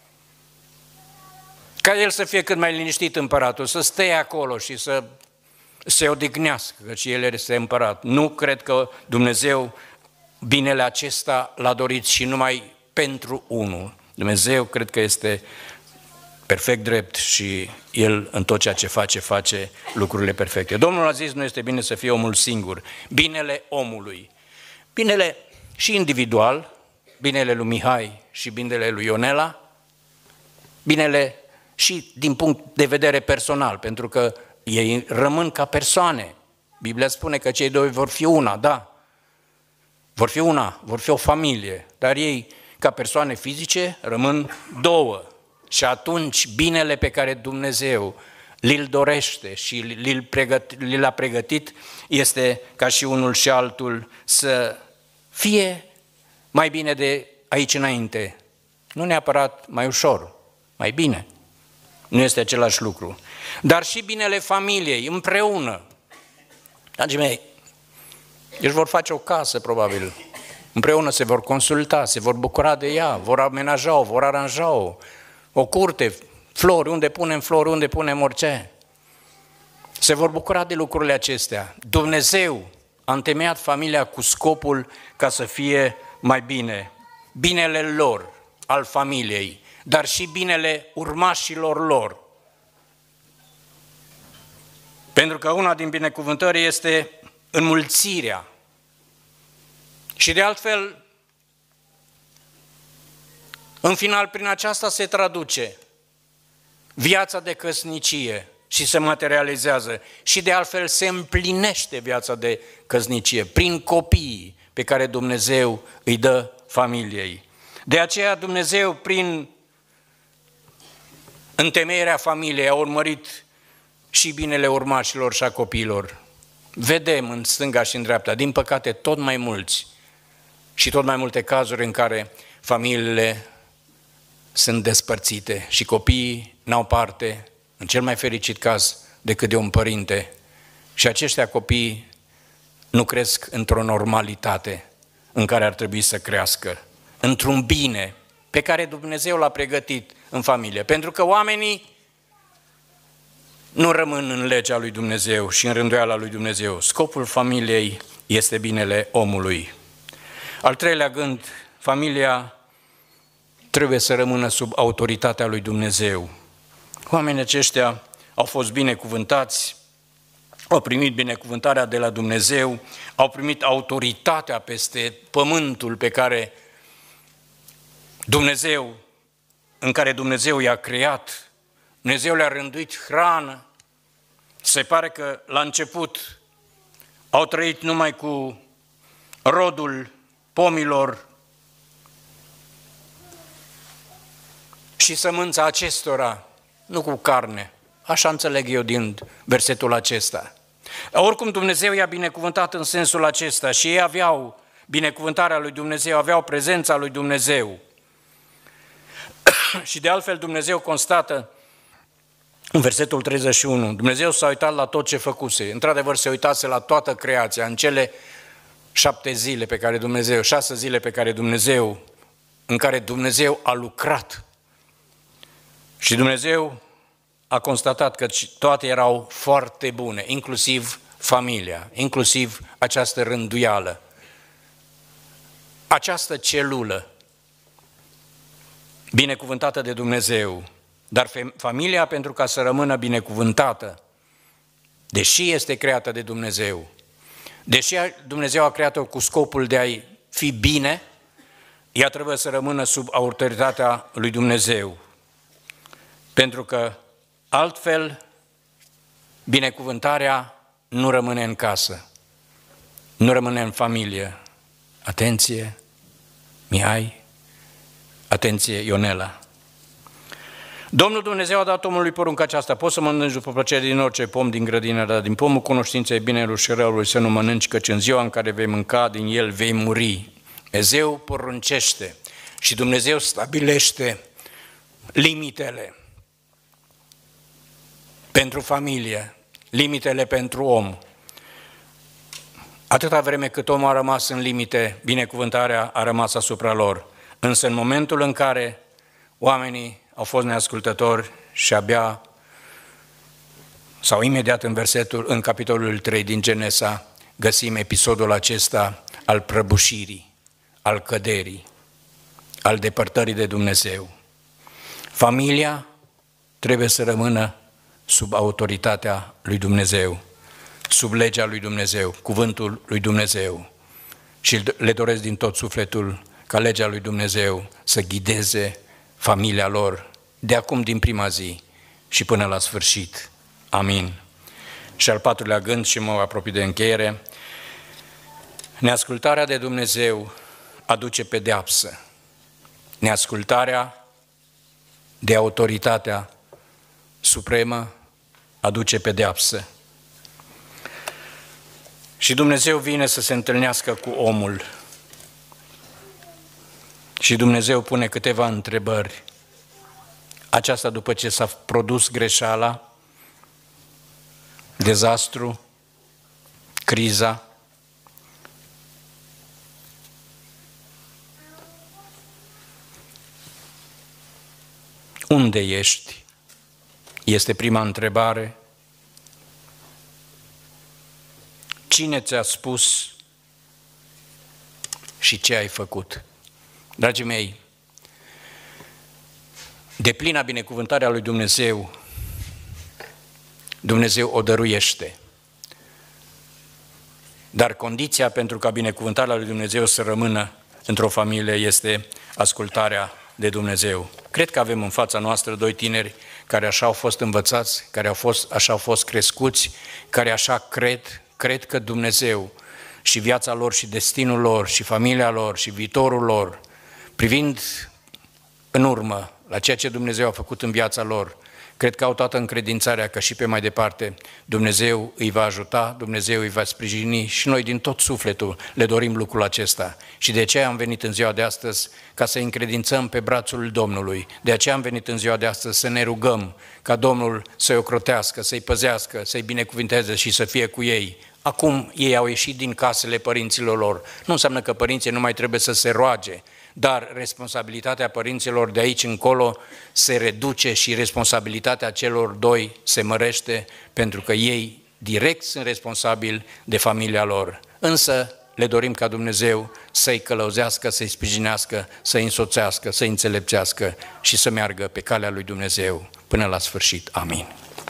Ca el să fie cât mai liniștit împăratul, să stea acolo și să se odihnească, căci el este împărat. Nu cred că Dumnezeu binele acesta l-a dorit și numai pentru unul. Dumnezeu cred că este perfect drept și El în tot ceea ce face lucrurile perfecte. Domnul a zis, nu este bine să fie omul singur. Binele omului. Binele și individual, binele lui Mihai și binele lui Ionela, binele și din punct de vedere personal, pentru că ei rămân ca persoane. Biblia spune că cei doi vor fi una, da. Vor fi una, vor fi o familie, dar ei, ca persoane fizice, rămân două. Și atunci binele pe care Dumnezeu li-l dorește și li-l-a pregătit este ca și unul și altul să fie mai bine de aici înainte. Nu neapărat mai ușor, mai bine. Nu este același lucru. Dar și binele familiei, împreună. Dragii mei, își vor face o casă, probabil. Împreună se vor consulta, se vor bucura de ea, vor amenaja-o, vor aranja-o. O curte, flori, unde punem orice. Se vor bucura de lucrurile acestea. Dumnezeu a întemeiat familia cu scopul ca să fie mai bine. Binele lor, al familiei, dar și binele urmașilor lor. Pentru că una din binecuvântări este înmulțirea. Și de altfel, în final, prin aceasta se traduce viața de căsnicie și se materializează. Și de altfel se împlinește viața de căsnicie prin copiii pe care Dumnezeu îi dă familiei. De aceea Dumnezeu, prin întemeierea familiei, a urmărit și binele urmașilor și a copiilor. Vedem în stânga și în dreapta, din păcate, tot mai mulți și tot mai multe cazuri în care familiile sunt despărțite și copiii n-au parte, în cel mai fericit caz, decât de un părinte. Și aceștia copii nu cresc într-o normalitate în care ar trebui să crească, într-un bine pe care Dumnezeu l-a pregătit în familie. Pentru că oamenii nu rămân în legea lui Dumnezeu și în rânduiala lui Dumnezeu. Scopul familiei este binele omului. Al treilea gând, familia trebuie să rămână sub autoritatea lui Dumnezeu. Oamenii aceștia au fost binecuvântați, au primit binecuvântarea de la Dumnezeu, au primit autoritatea peste pământul pe care Dumnezeu, în care Dumnezeu i-a creat. Dumnezeu le-a rânduit hrană. Se pare că la început au trăit numai cu rodul pomilor și sămânța acestora, nu cu carne. Așa înțeleg eu din versetul acesta. Oricum Dumnezeu i-a binecuvântat în sensul acesta și ei aveau binecuvântarea lui Dumnezeu, aveau prezența lui Dumnezeu. Și de altfel Dumnezeu constată în versetul 31, Dumnezeu s-a uitat la tot ce făcuse. Într-adevăr se uitase la toată creația, în cele 7 zile pe care Dumnezeu, 6 zile pe care Dumnezeu, în care Dumnezeu a lucrat. Și Dumnezeu a constatat că toate erau foarte bune, inclusiv familia, inclusiv această rânduială, această celulă binecuvântată de Dumnezeu. Dar familia, pentru ca să rămână binecuvântată, deși este creată de Dumnezeu, deși Dumnezeu a creat-o cu scopul de a-i fi bine, ea trebuie să rămână sub autoritatea lui Dumnezeu. Pentru că altfel binecuvântarea nu rămâne în casă, nu rămâne în familie. Atenție, Mihai, atenție, Ionela. Domnul Dumnezeu a dat omului porunca aceasta: poți să mănânci după plăcere din orice pom din grădină, dar din pomul cunoștinței binelui și răului să nu mănânci, căci în ziua în care vei mânca din el vei muri. Dumnezeu poruncește și Dumnezeu stabilește limitele pentru familie, limitele pentru om. Atâta vreme cât omul a rămas în limite, binecuvântarea a rămas asupra lor. Însă în momentul în care oamenii au fost neascultători și abia, sau imediat în capitolul 3 din Genesa, găsim episodul acesta al prăbușirii, al căderii, al depărtării de Dumnezeu. Familia trebuie să rămână sub autoritatea lui Dumnezeu, sub legea lui Dumnezeu, cuvântul lui Dumnezeu. Și le doresc din tot sufletul ca legea lui Dumnezeu să ghideze familia lor de acum din prima zi și până la sfârșit. Amin. Și al patrulea gând, și mă apropii de încheiere, neascultarea de Dumnezeu aduce pedeapsă. Neascultarea de autoritatea supremă aduce pedeapsă. Și Dumnezeu vine să se întâlnească cu omul. Și Dumnezeu pune câteva întrebări. Aceasta după ce s-a produs greșeala, dezastru, criza. Unde ești? Este prima întrebare. Cine ți-a spus și ce ai făcut? Dragii mei, deplina binecuvântarea lui Dumnezeu, Dumnezeu o dăruiește. Dar condiția pentru ca binecuvântarea lui Dumnezeu să rămână într-o familie este ascultarea de Dumnezeu. Cred că avem în fața noastră doi tineri care așa au fost învățați, care așa au fost crescuți, care așa cred că Dumnezeu și viața lor și destinul lor și familia lor și viitorul lor, privind în urmă la ceea ce Dumnezeu a făcut în viața lor, Cred că au toată încredințarea că și pe mai departe Dumnezeu îi va ajuta, Dumnezeu îi va sprijini și noi din tot sufletul le dorim lucrul acesta. Și de aceea am venit în ziua de astăzi ca să îi încredințăm pe brațul Domnului. De aceea am venit în ziua de astăzi să ne rugăm ca Domnul să-i ocrotească, să-i păzească, să-i binecuvinteze și să fie cu ei. Acum ei au ieșit din casele părinților lor. Nu înseamnă că părinții nu mai trebuie să se roage, dar responsabilitatea părinților de aici încolo se reduce și responsabilitatea celor doi se mărește, pentru că ei direct sunt responsabili de familia lor. Însă le dorim ca Dumnezeu să-i călăuzească, să-i sprijinească, să-i însoțească, să-i înțelepțească și să meargă pe calea lui Dumnezeu până la sfârșit. Amin.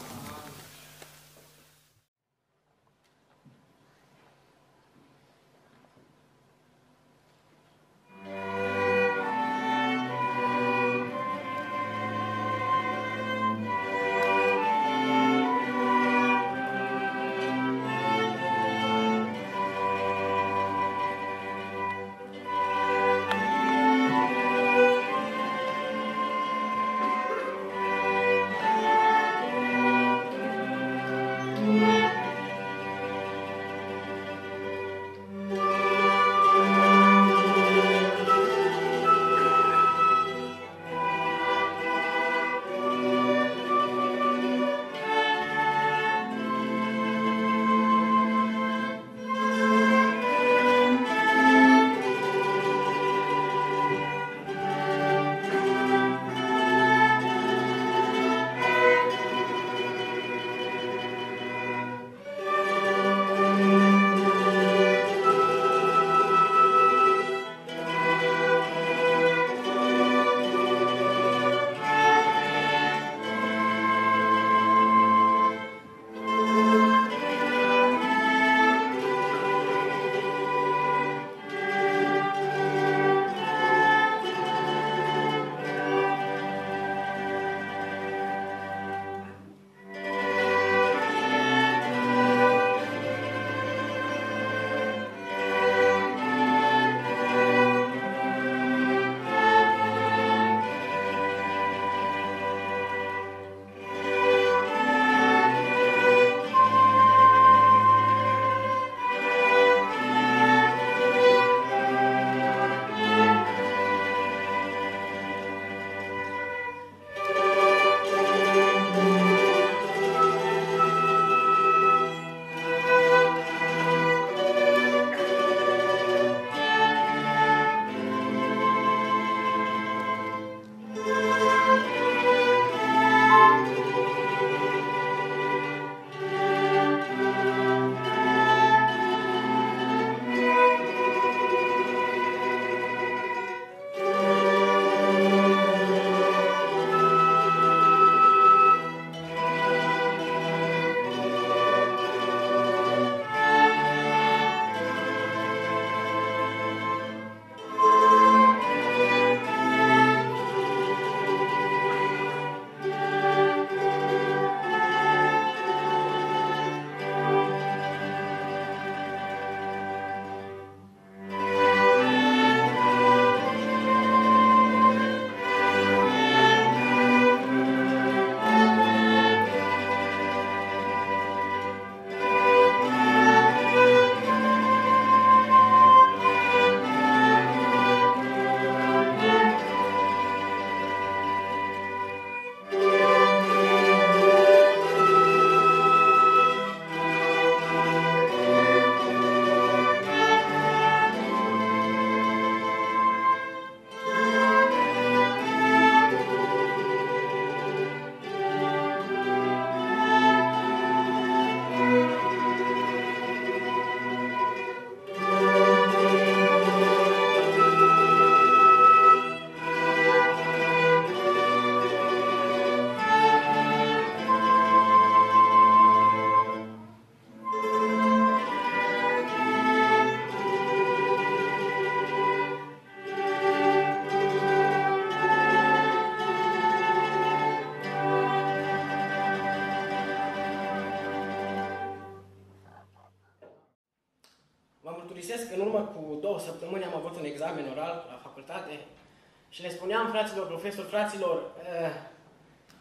mărturisesc că în urmă cu 2 săptămâni am avut un examen oral la facultate și le spuneam fraților profesori, fraților,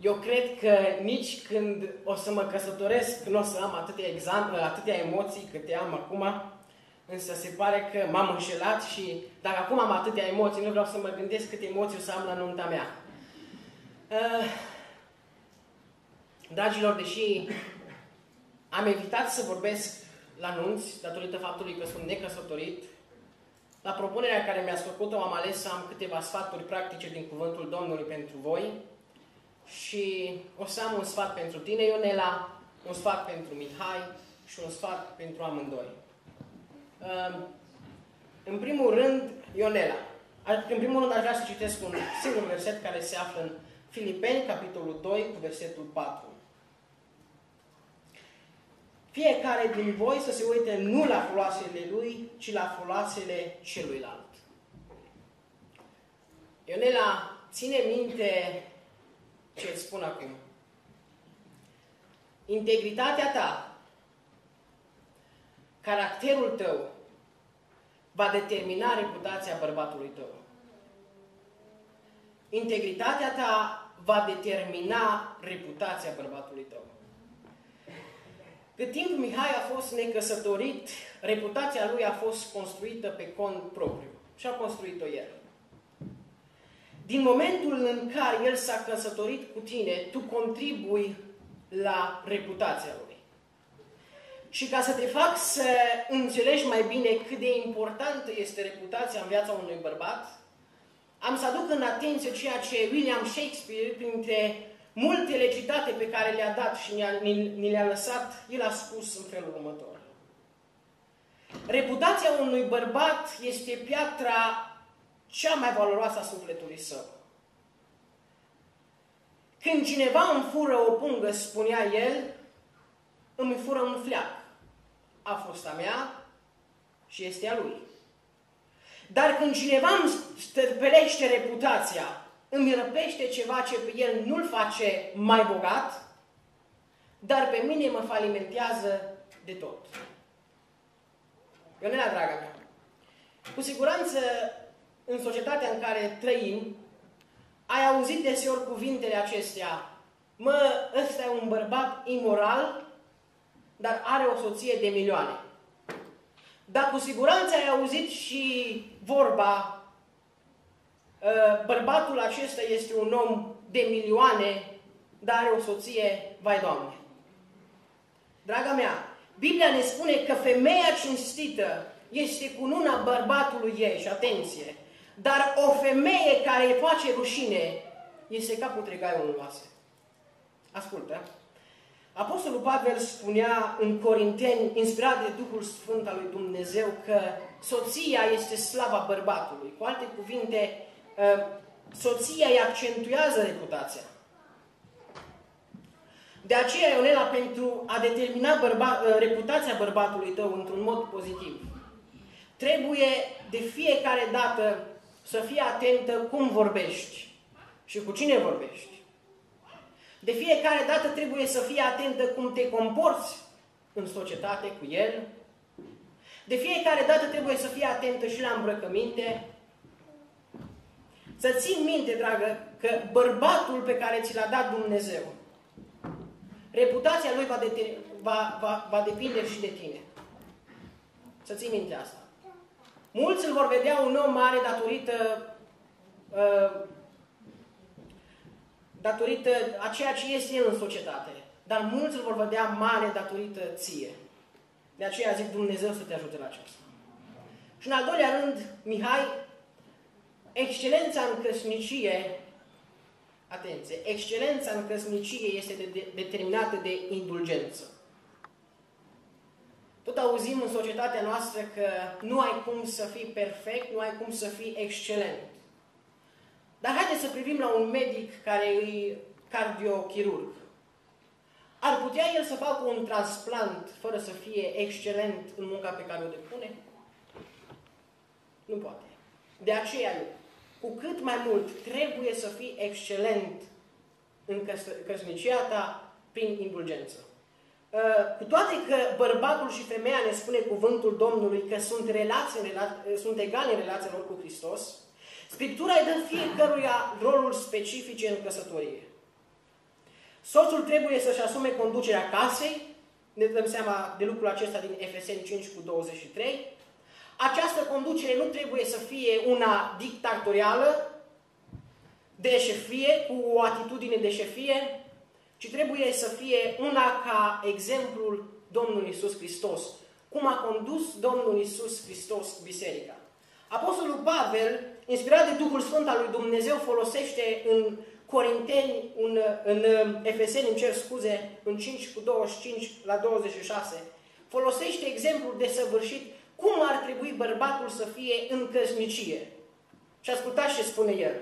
Eu cred că nici când o să mă căsătoresc, nu o să am atâtea emoții câte am acum, însă se pare că m-am înșelat și dacă acum am atâtea emoții, nu vreau să mă gândesc câte emoții o să am la nunta mea. Dragilor, deși am evitat să vorbesc la nunți, datorită faptului că sunt necăsătorit, la propunerea care mi-ați făcut-o am ales să am câteva sfaturi practice din Cuvântul Domnului pentru voi și o să am un sfat pentru tine, Ionela, un sfat pentru Mihai și un sfat pentru amândoi. În primul rând, Ionela. În primul rând aș vrea să citesc un singur verset care se află în Filipeni, capitolul 2, cu versetul 4. Fiecare din voi să se uite nu la foloasele lui, ci la foloasele celuilalt. Ionela, ține minte ce îți spun acum. Integritatea ta, caracterul tău, va determina reputația bărbatului tău. Integritatea ta va determina reputația bărbatului tău. Cât timp Mihai a fost necăsătorit, reputația lui a fost construită pe cont propriu. Și a construit-o el. Din momentul în care el s-a căsătorit cu tine, tu contribui la reputația lui. Și ca să te fac să înțelegi mai bine cât de importantă este reputația în viața unui bărbat, am să aduc în atenție ceea ce William Shakespeare, printre multele citate pe care le-a dat și ni le-a lăsat, el a spus în felul următor. Reputația unui bărbat este piatra cea mai valoroasă a sufletului său. Când cineva îmi fură o pungă, spunea el, îmi fură un fleac. A fost a mea și este a lui. Dar când cineva îmi stârpelește reputația, îmi răpește ceva ce pe el nu-l face mai bogat, dar pe mine mă falimentează de tot. Ionela, draga mea, cu siguranță în societatea în care trăim, ai auzit deseori cuvintele acestea: mă, ăsta e un bărbat imoral, dar are o soție de milioane. Dar cu siguranță ai auzit și vorba: bărbatul acesta este un om de milioane, dar are o soție, vai Doamne. Draga mea, Biblia ne spune că femeia cinstită este cununa bărbatului ei, și atenție, dar o femeie care îi face rușine este ca putregaiul în oase. Ascultă. Apostolul Pavel spunea în Corinteni, inspirat de Duhul Sfânt al lui Dumnezeu, că soția este slava bărbatului. Cu alte cuvinte, soția îi accentuează reputația. De aceea, Ionela, pentru a determina reputația bărbatului tău într-un mod pozitiv, trebuie de fiecare dată să fii atentă cum vorbești și cu cine vorbești. De fiecare dată trebuie să fii atentă cum te comporți în societate cu el. De fiecare dată trebuie să fii atentă și la îmbrăcăminte. Să ții minte, dragă, că bărbatul pe care ți l-a dat Dumnezeu, reputația lui va depinde și de tine. Să ții minte asta. Mulți îl vor vedea un om mare datorită a ceea ce este el în societate. Dar mulți îl vor vedea mare datorită ție. De aceea zic, Dumnezeu să te ajute la aceasta. Și în al doilea rând, Mihai, excelența în căsnicie, atenție, excelența în căsnicie este determinată de indulgență. Tot auzim în societatea noastră că nu ai cum să fii perfect, nu ai cum să fii excelent. Dar haideți să privim la un medic care e cardiochirurg. Ar putea el să facă un transplant fără să fie excelent în munca pe care o depune? Nu poate. De aceea, cu cât mai mult trebuie să fii excelent în căsnicia ta prin indulgență. Cu toate că bărbatul și femeia, ne spune cuvântul Domnului, că sunt egale în relația lor cu Hristos, Scriptura îi dă fiecăruia roluri specifice în căsătorie. Soțul trebuie să-și asume conducerea casei, ne dăm seama de lucrul acesta din Efeseni 5:23. Această conducere nu trebuie să fie una dictatorială, de șefie, cu o atitudine de șefie, ci trebuie să fie una ca exemplul Domnului Iisus Hristos. Cum a condus Domnul Iisus Hristos biserica. Apostolul Pavel, inspirat de Duhul Sfânt al lui Dumnezeu, folosește în Corinteni, în Efeseni, în 5:25-26, folosește exemplul desăvârșit cum ar trebui bărbatul să fie în căsnicie. Și ascultați ce spune el.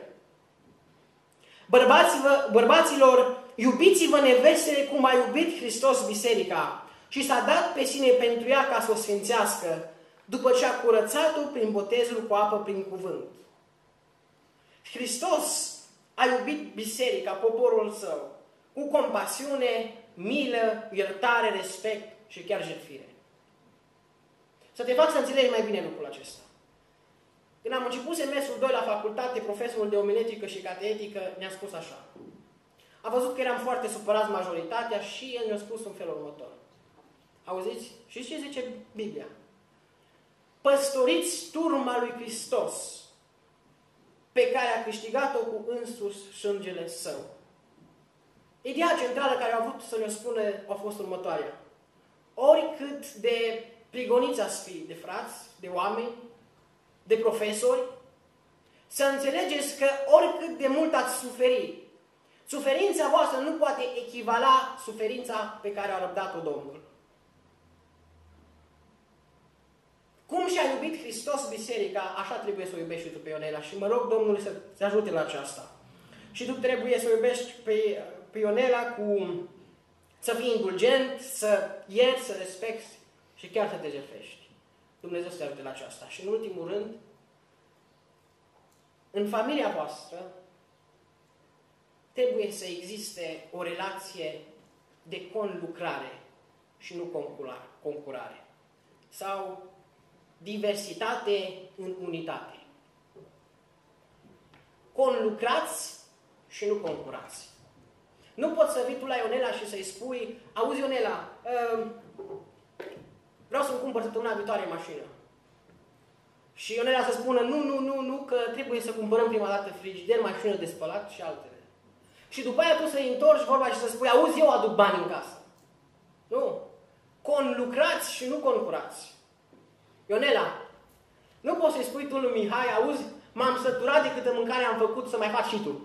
Bărbaților, iubiți-vă nevestele cum a iubit Hristos biserica și s-a dat pe sine pentru ea ca să o sfințească, după ce a curățat-o prin botezul cu apă prin cuvânt. Hristos a iubit biserica, poporul său, cu compasiune, milă, iertare, respect și chiar jertfire. Să te fac să înțelegi mai bine lucrul acesta. Când am început semestrul 2 la facultate, profesorul de omiletică și cateetică ne-a spus așa. A văzut că eram foarte supărați majoritatea și el ne-a spus în felul următor. Auziți? Și ce zice Biblia? Păstoriți turma lui Hristos, pe care a câștigat-o cu însuși sângele său. Ideea centrală care a avut să ne spună a fost următoarea. Oricât de prigoniți ați fi de frați, de oameni, de profesori, să înțelegeți că oricât de mult ați suferi, suferința voastră nu poate echivala suferința pe care a răbdat-o Domnul. Cum și-a iubit Hristos biserica, așa trebuie să o iubești și tu pe Ionela. Și mă rog Domnul să te ajute la aceasta. Și tu trebuie să o iubești pe Ionela cu să fii indulgent, să ierți, să respecti și chiar să te jertfești. Dumnezeu să te ajute la aceasta. Și în ultimul rând, în familia voastră trebuie să existe o relație de conlucrare și nu concurare. Sau diversitate în unitate. Conlucrați și nu concurați. Nu poți să vii tu la Ionela și să-i spui, auzi Ionela, vreau să-mi cumpăr săptămâna viitoare mașină. Și Ionela să spună, nu, că trebuie să cumpărăm prima dată frigider, mașină de spălat și altele. Și după aia tu să-i întorci vorba și să spui, auzi, eu aduc bani în casă. Nu. Conlucrați și nu concurați. Ionela, nu poți să-i spui tu lui Mihai, auzi, m-am săturat de câtă mâncare am făcut să mai faci și tu.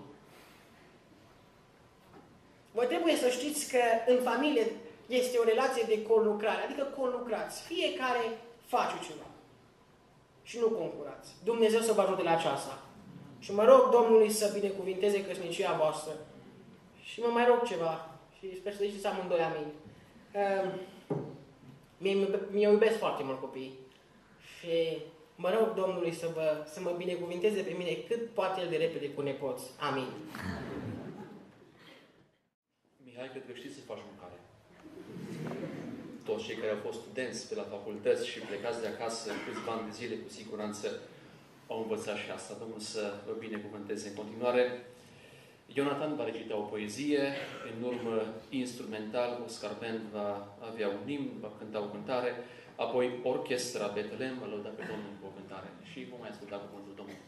Voi trebuie să știți că în familie este o relație de conlucrare, adică conlucrați. Fiecare face ceva. Și nu concurați. Dumnezeu să vă ajute la aceasta. Și mă rog Domnului să binecuvinteze căsnicia voastră. Și mă mai rog ceva. Și sper să ziceți amândoi amin. Mi-o iubesc foarte mult copiii. Și mă rog Domnului să mă binecuvinteze pe mine cât poate El de repede cu nepoți. Amin. Mihai, cred că știi să faci mâncare. Toți cei care au fost studenți pe la facultăți și plecați de acasă câțiva ani de zile, cu siguranță au învățat și asta. Domnul să vă binecuvânteze în continuare. Ionatan va recita o poezie, în urmă instrumental, Oscar Band va avea un imn, va cânta o cântare, apoi orchestra Betlehem va lăuda pe Domnul cu o cântare. Și vom mai asculta cuvântul Domnului.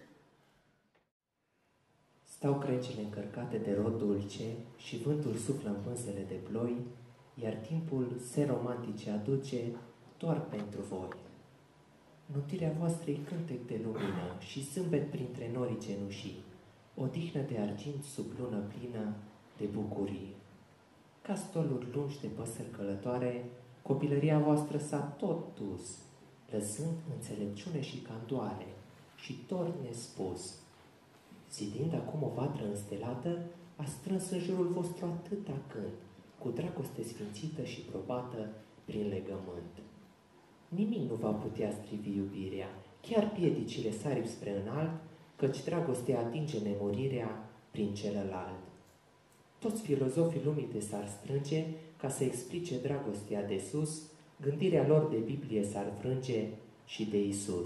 Stau crecile încărcate de rod dulce și vântul suflă în pânzele de ploi, iar timpul se romantice aduce doar pentru voi. Nuntirea voastră-i cântec de lumină și zâmbet printre norii cenușii, odihnă de argint sub lună plină de bucurie. Ca stoluri lungi de păsări călătoare, copilăria voastră s-a tot dus, lăsând înțelepciune și candoare și torn nespus. Zidind acum o vatră înstelată, a strâns în jurul vostru atâta cânt, cu dragoste sfințită și probată prin legământ. Nimic nu va putea strivi iubirea, chiar piedicile sari spre înalt, căci dragostea atinge nemurirea prin celălalt. Toți filozofii lumii te s-ar strânge ca să explice dragostea de sus, gândirea lor de Biblie s-ar frânge și de Isus.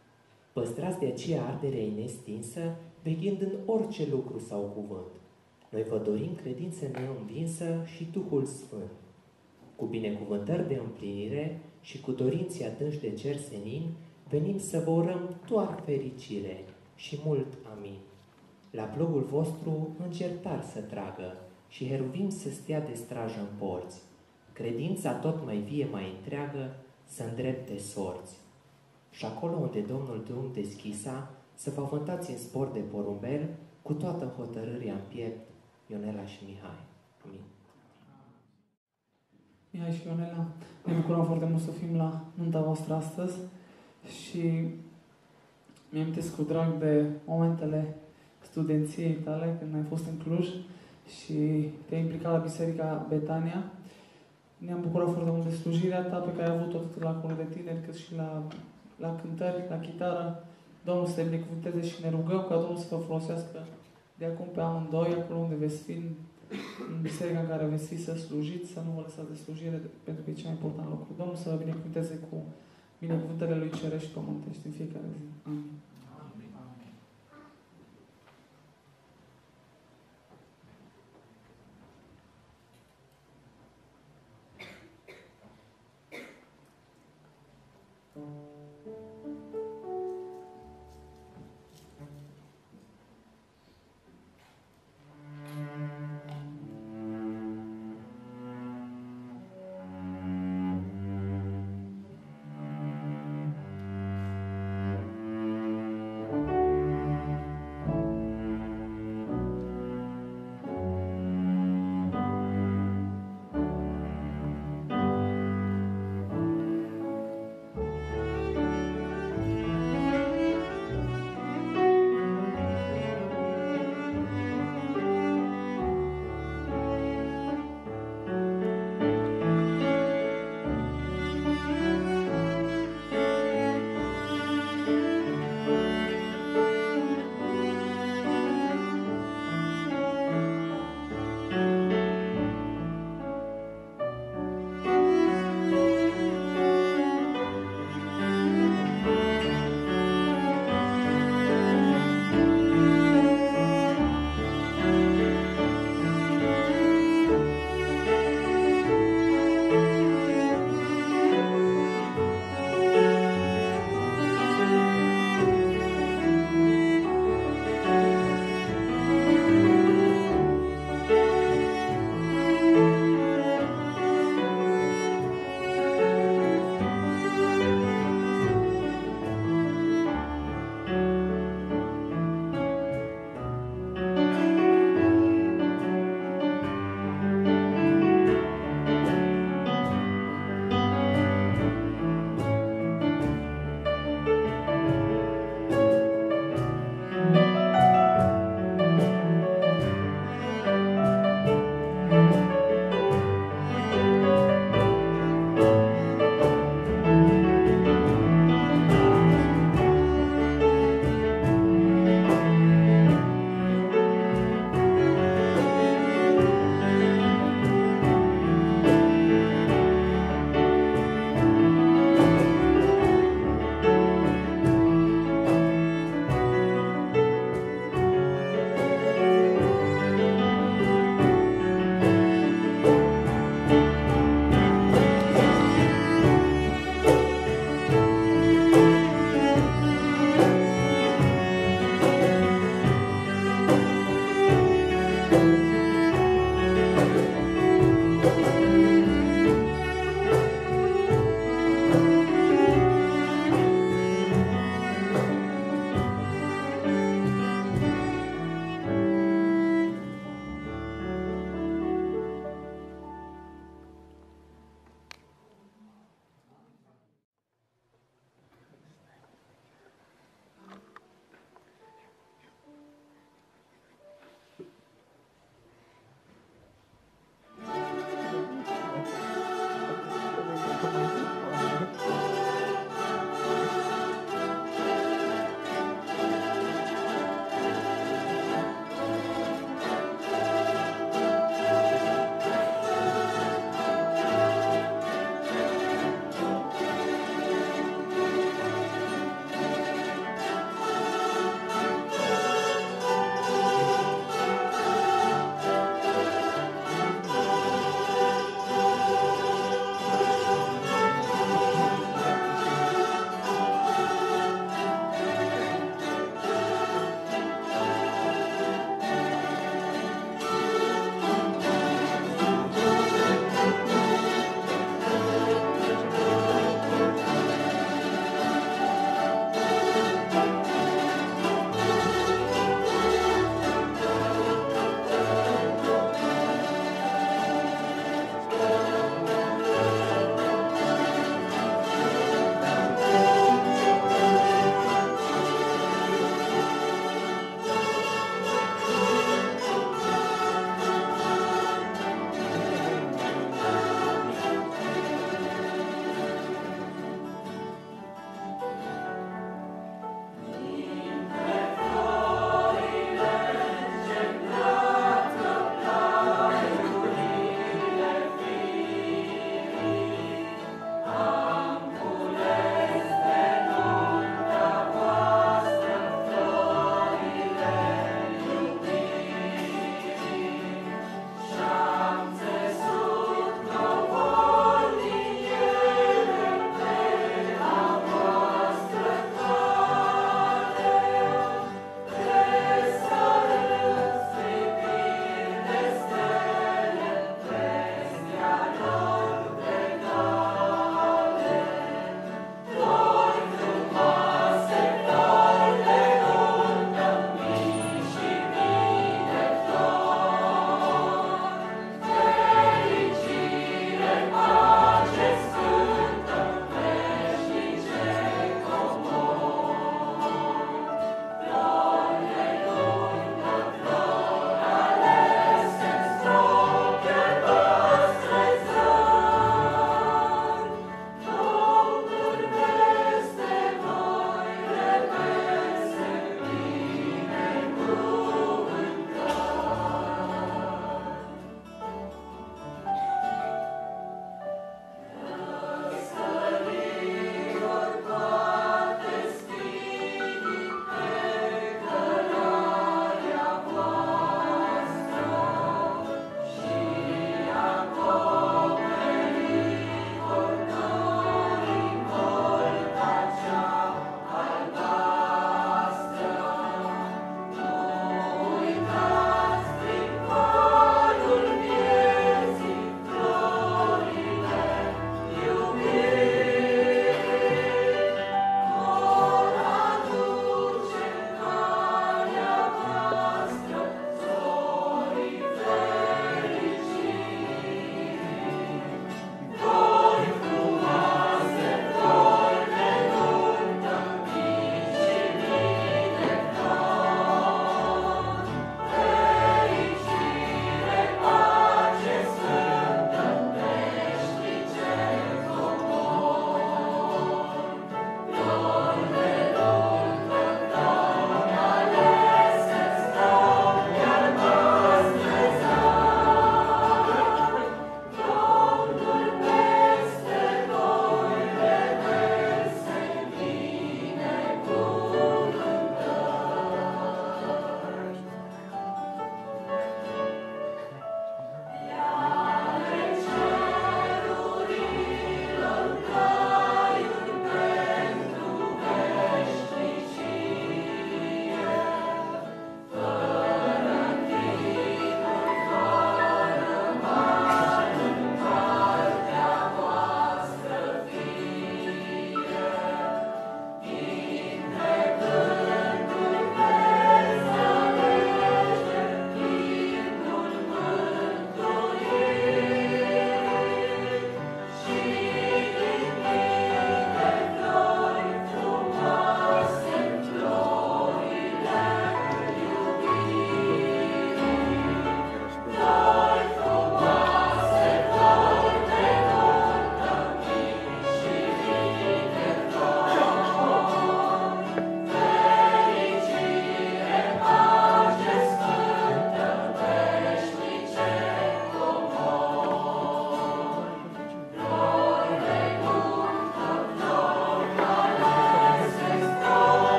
Păstrați de aceea arderea nestinsă, veghind în orice lucru sau cuvânt. Noi vă dorim credință neînvinsă și Duhul Sfânt, cu binecuvântări de împlinire și cu dorinții adânci de cer senin, venim să vă urăm doar fericire și mult amin. La plugul vostru înger tari să tragă și heruvim să stea de strajă în porți. Credința tot mai vie, mai întreagă, să îndrepte sorți. Și acolo unde Domnul drum deschisa, să vă avântați în spor de porumbel, cu toată hotărârea în piept, Ionela și Mihai. Amin. Mihai și Ionela, ne bucurăm foarte mult să fim la nunta voastră astăzi și mi-am amintesc cu drag de momentele studenției tale, când ai fost în Cluj și te-ai implicat la Biserica Betania. Ne-am bucurat foarte mult de slujirea ta pe care ai avut-o atât la corul de tineri, cât și la cântări, la chitară. Domnul să te binecuvânteze și ne rugăm ca Domnul să vă folosească de acum pe amândoi, acolo unde veți fi, în biserica în care veți fi să slujiți, să nu vă lăsați de slujire, pentru că e cel mai important lucru. Domnul să vă binecuvânteze cu binecuvântările Lui cerești și pământești în fiecare zi. Amin.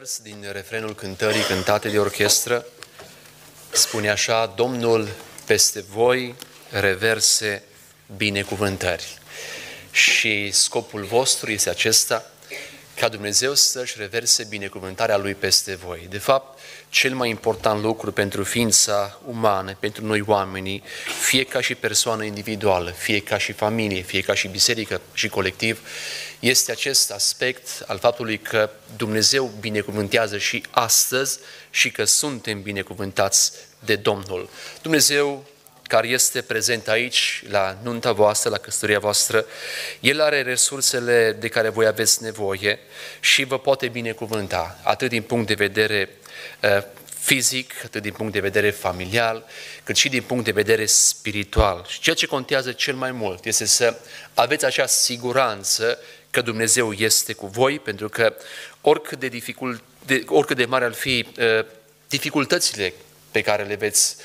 vers din refrenul cântării cântate de orchestră spune așa: Domnul peste voi reverse binecuvântări. Și scopul vostru este acesta, ca Dumnezeu să-și reverse binecuvântarea Lui peste voi. De fapt, cel mai important lucru pentru ființa umană, pentru noi oamenii, fie ca și persoană individuală, fie ca și familie, fie ca și biserică și colectiv, este acest aspect al faptului că Dumnezeu binecuvântează și astăzi și că suntem binecuvântați de Domnul. Dumnezeu care este prezent aici, la nunta voastră, la căsătoria voastră, El are resursele de care voi aveți nevoie și vă poate binecuvânta, atât din punct de vedere fizic, atât din punct de vedere familial, cât și din punct de vedere spiritual. Și ceea ce contează cel mai mult este să aveți acea siguranță că Dumnezeu este cu voi, pentru că oricât de mari ar fi dificultățile pe care le veți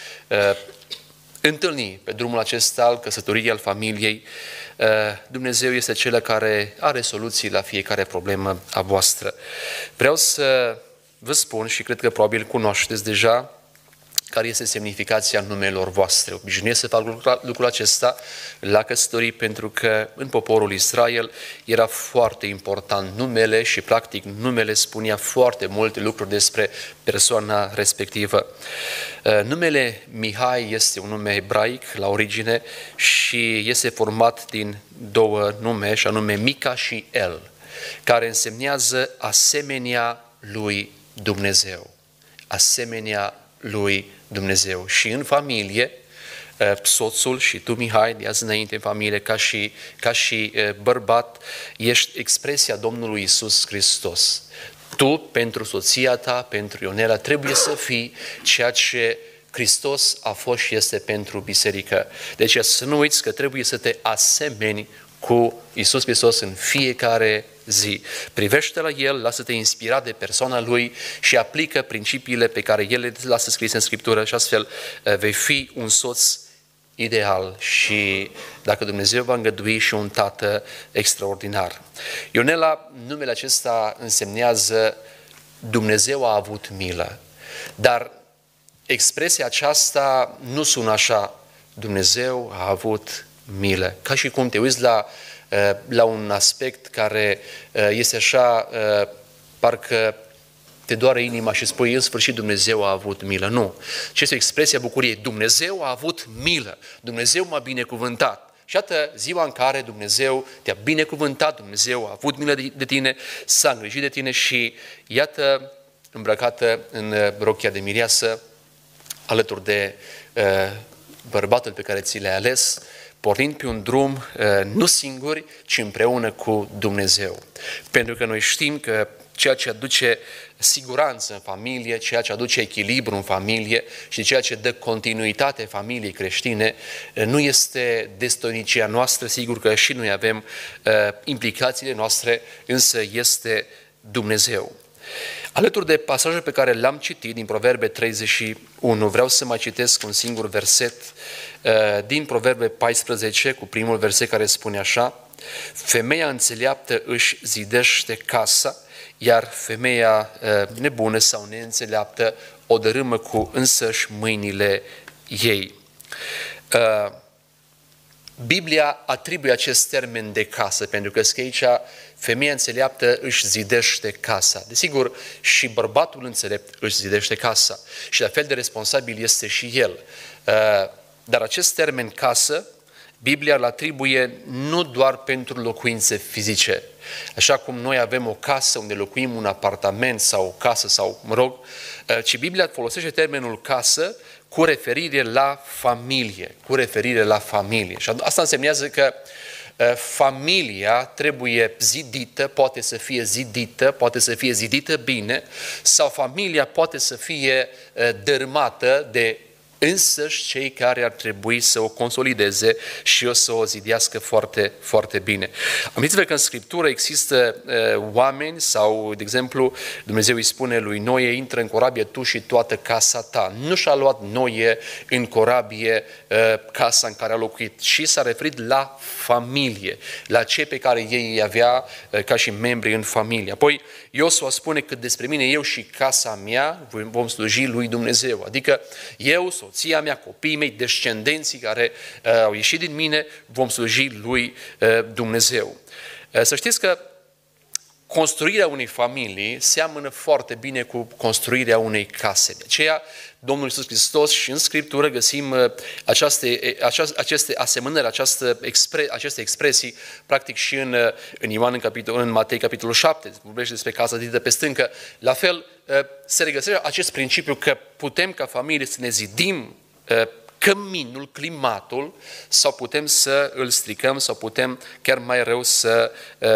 întâlni pe drumul acesta al căsătoriei, al familiei, Dumnezeu este Cel care are soluții la fiecare problemă a voastră. Vreau să vă spun, și cred că probabil cunoașteți deja, care este semnificația numelor voastre. Obișnuiesc să fac lucrul acesta la căsătorii pentru că în poporul Israel era foarte important numele și practic numele spunea foarte multe lucruri despre persoana respectivă. Numele Mihai este un nume ebraic la origine și este format din două nume, și anume Mica și El, care însemnează asemenea lui Dumnezeu. Asemenea lui Dumnezeu. Și în familie, soțul și tu, Mihai, de azi înainte în familie, ca și bărbat, ești expresia Domnului Iisus Hristos. Tu, pentru soția ta, pentru Ionela, trebuie să fii ceea ce Hristos a fost și este pentru biserică. Deci să nu uiți că trebuie să te asemeni cu Iisus Hristos în fiecare zi. Privește la El, lasă-te inspirat de persoana Lui și aplică principiile pe care El le lasă scrise în Scriptură și astfel vei fi un soț ideal și, dacă Dumnezeu va îngădui, și un tată extraordinar. Ionela, numele acesta însemnează Dumnezeu a avut milă, dar expresia aceasta nu sună așa: Dumnezeu a avut milă. Ca și cum te uiți la un aspect care este așa, parcă te doare inima și spui: în sfârșit Dumnezeu a avut milă. Nu. Ce este expresia bucuriei? Dumnezeu a avut milă. Dumnezeu m-a binecuvântat. Și iată ziua în care Dumnezeu te-a binecuvântat, Dumnezeu a avut milă de tine, s-a îngrijit de tine și iată îmbrăcată în rochia de mireasă, alături de bărbatul pe care ți l-ai ales, pornind pe un drum nu singuri, ci împreună cu Dumnezeu. Pentru că noi știm că ceea ce aduce siguranță în familie, ceea ce aduce echilibru în familie și ceea ce dă continuitate familiei creștine, nu este destojnicia noastră, sigur că și noi avem implicațiile noastre, însă este Dumnezeu. Alături de pasajul pe care l-am citit din Proverbe 31, vreau să mai citesc un singur verset din Proverbe 14, cu primul verset, care spune așa: femeia înțeleaptă își zidește casa, iar femeia nebună sau neînțeleaptă o dărâmă cu însăși mâinile ei. Biblia atribuie acest termen de casă, pentru că scrie aici: femeia înțeleaptă își zidește casa. Desigur, și bărbatul înțelept își zidește casa și la fel de responsabil este și el. Dar acest termen casă, Biblia îl atribuie nu doar pentru locuințe fizice. Așa cum noi avem o casă unde locuim, un apartament sau o casă sau, ci Biblia folosește termenul casă cu referire la familie, cu referire la familie. Și asta însemnează că familia trebuie zidită, poate să fie zidită bine, sau familia poate să fie dărâmată de însăși cei care ar trebui să o consolideze și o să o zidească foarte, foarte bine. Amintiți-vă că în Scriptură există oameni sau, de exemplu, Dumnezeu îi spune lui Noe, intră în corabie tu și toată casa ta. Nu și-a luat Noe în corabie casa în care a locuit, și s-a referit la familie, la cei pe care ei îi avea ca și membri în familie. Apoi Iosua spune că despre mine, eu și casa mea vom sluji lui Dumnezeu. Adică eu, soția mea, copiii mei, descendenții care au ieșit din mine, vom sluji lui Dumnezeu. Să știți că construirea unei familii seamănă foarte bine cu construirea unei case. De aceea, Domnul Iisus Hristos, și în Scriptură găsim aceste asemănări, aceste expresii, practic și în Matei, capitolul 7, vorbește despre casa zidită pe stâncă. La fel, se regăsește acest principiu că putem ca familie să ne zidim căminul, climatul, sau putem să îl stricăm, sau putem chiar mai rău să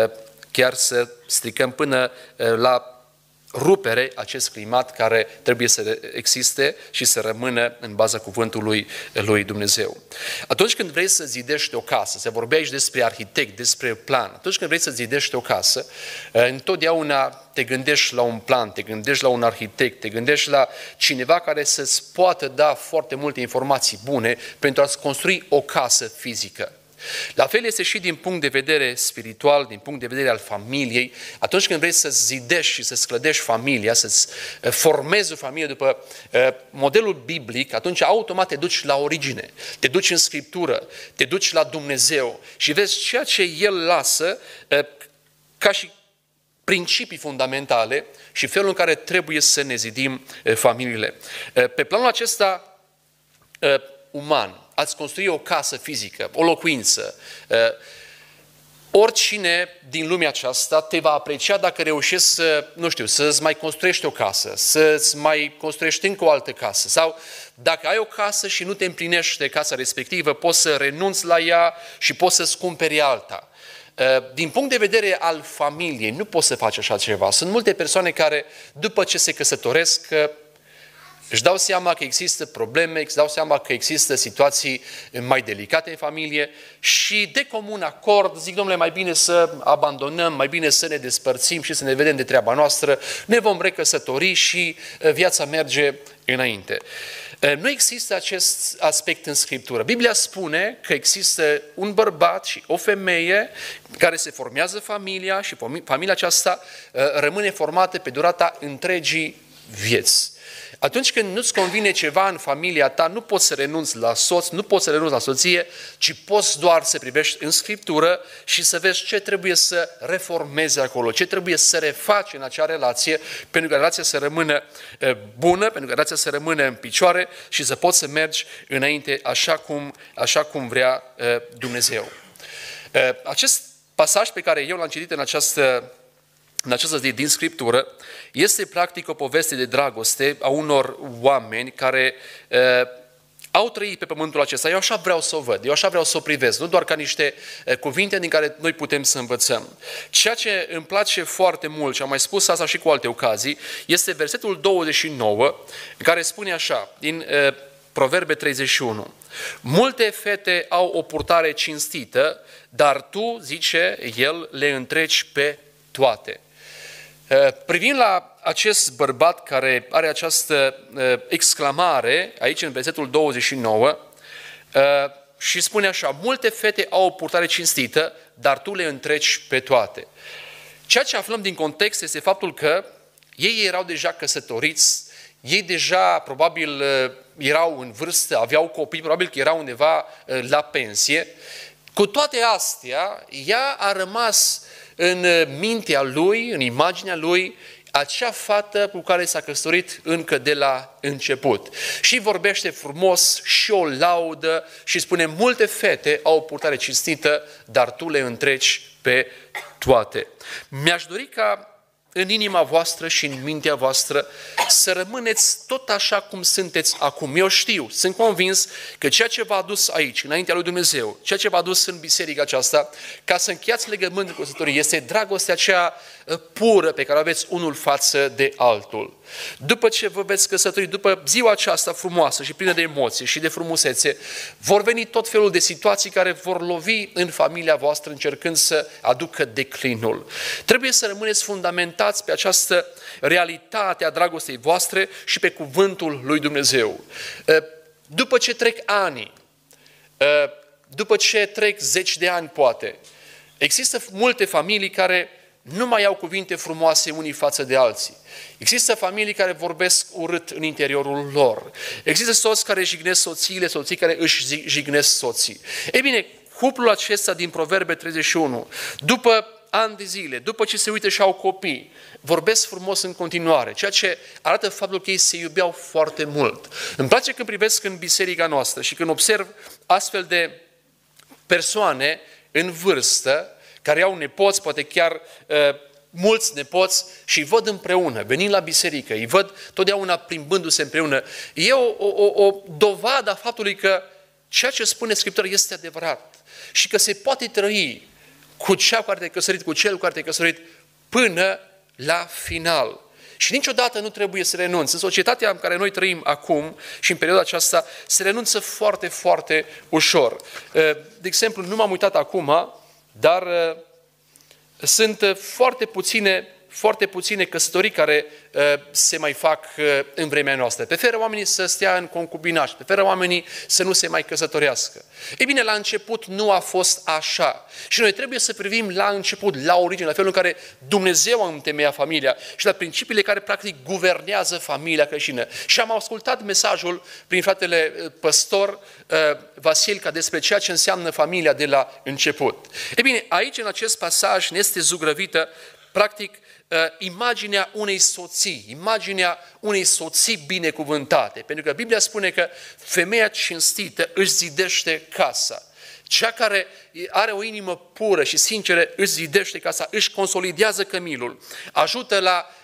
stricăm până la rupere acest climat care trebuie să existe și să rămână în baza cuvântului lui Dumnezeu. Atunci când vrei să zidești o casă, se vorbea aici despre arhitect, despre plan, atunci când vrei să zidești o casă, întotdeauna te gândești la un plan, te gândești la un arhitect, te gândești la cineva care să-ți poată da foarte multe informații bune pentru a-ți construi o casă fizică. La fel este și din punct de vedere spiritual, din punct de vedere al familiei. Atunci când vrei să zidești și să-ți clădești familia, să-ți formezi o familie după modelul biblic, atunci automat te duci la origine, te duci în Scriptură, te duci la Dumnezeu și vezi ceea ce El lasă ca și principii fundamentale și felul în care trebuie să ne zidim familiile. Pe planul acesta uman, ați construi o casă fizică, o locuință, oricine din lumea aceasta te va aprecia dacă reușești să, să-ți mai construiești o casă, să-ți mai construiești încă o altă casă. Sau dacă ai o casă și nu te împlinește casa respectivă, poți să renunți la ea și poți să-ți cumperi alta. Din punct de vedere al familiei, nu poți să faci așa ceva. Sunt multe persoane care, după ce se căsătoresc, își dau seama că există probleme, își dau seama că există situații mai delicate în familie și de comun acord zic, domnule, mai bine să abandonăm, mai bine să ne despărțim și să ne vedem de treaba noastră, ne vom recăsători și viața merge înainte. Nu există acest aspect în Scriptură. Biblia spune că există un bărbat și o femeie care se formează familia și familia aceasta rămâne formată pe durata întregii vieți. Atunci când nu-ți convine ceva în familia ta, nu poți să renunți la soț, nu poți să renunți la soție, ci poți doar să privești în Scriptură și să vezi ce trebuie să reformezi acolo, ce trebuie să refaci în acea relație, pentru că relația să rămână bună, pentru că relația să rămână în picioare și să poți să mergi înainte așa cum vrea Dumnezeu. Acest pasaj pe care eu l-am citit în această zi din Scriptură este practic o poveste de dragoste a unor oameni care au trăit pe pământul acesta. Eu așa vreau să o văd, eu așa vreau să o privesc, nu doar ca niște cuvinte din care noi putem să învățăm. Ceea ce îmi place foarte mult, și am mai spus asta și cu alte ocazii, este versetul 29, care spune așa, din Proverbe 31. Multe fete au o purtare cinstită, dar tu, zice el, le întreci pe toate. Privind la acest bărbat care are această exclamare aici în versetul 29 și spune așa, multe fete au o purtare cinstită, dar tu le întreci pe toate. Ceea ce aflăm din context este faptul că ei erau deja căsătoriți, ei deja probabil erau în vârstă, aveau copii, probabil că erau undeva la pensie. Cu toate astea, ea a rămas în mintea lui, în imaginea lui, acea fată cu care s-a căsătorit încă de la început. Și vorbește frumos și o laudă și spune, multe fete au o purtare cinstită, dar tu le întreci pe toate. Mi-aș dori ca în inima voastră și în mintea voastră să rămâneți tot așa cum sunteți acum. Eu știu, sunt convins că ceea ce v-a adus aici, înaintea lui Dumnezeu, ceea ce v-a adus în biserica aceasta, ca să încheiați legământul cu căsătorie, este dragostea aceea pură pe care o aveți unul față de altul. După ce vă veți căsători, după ziua aceasta frumoasă și plină de emoții și de frumusețe, vor veni tot felul de situații care vor lovi în familia voastră încercând să aducă declinul. Trebuie să rămâneți fundamentați pe această realitate a dragostei voastre și pe cuvântul lui Dumnezeu. După ce trec ani, după ce trec zeci de ani poate, există multe familii care nu mai au cuvinte frumoase unii față de alții. Există familii care vorbesc urât în interiorul lor. Există soți care jignesc soțiile, soții care își jignesc soții. Ei bine, cuplul acesta din Proverbe 31, după ani de zile, după ce se uită și au copii, vorbesc frumos în continuare, ceea ce arată faptul că ei se iubeau foarte mult. Îmi place când privesc în biserica noastră și când observ astfel de persoane în vârstă, care au nepoți, poate chiar mulți nepoți și îi văd împreună, venind la biserică, îi văd totdeauna plimbându-se împreună. E o dovadă a faptului că ceea ce spune Scriptura este adevărat și că se poate trăi cu cea care te-ai căsătorit, cu cel cu care te-ai căsătorit până la final. Și niciodată nu trebuie să renunți. În societatea în care noi trăim acum și în perioada aceasta, se renunță foarte, foarte ușor. De exemplu, nu m-am uitat acum, dar sunt foarte puține căsătorii care se mai fac în vremea noastră. Preferă oamenii să stea în concubinaș, preferă oamenii să nu se mai căsătorească. Ei bine, la început nu a fost așa. Și noi trebuie să privim la început, la origine, la felul în care Dumnezeu a întemeiat familia și la principiile care practic guvernează familia creștină. Și am ascultat mesajul prin fratele păstor Vasilca despre ceea ce înseamnă familia de la început. Ei bine, aici în acest pasaj ne este zugrăvită practic imaginea unei soții binecuvântate. Pentru că Biblia spune că femeia cinstită își zidește casa. Cea care are o inimă pură și sinceră își zidește casa, își consolidează cămilul, ajută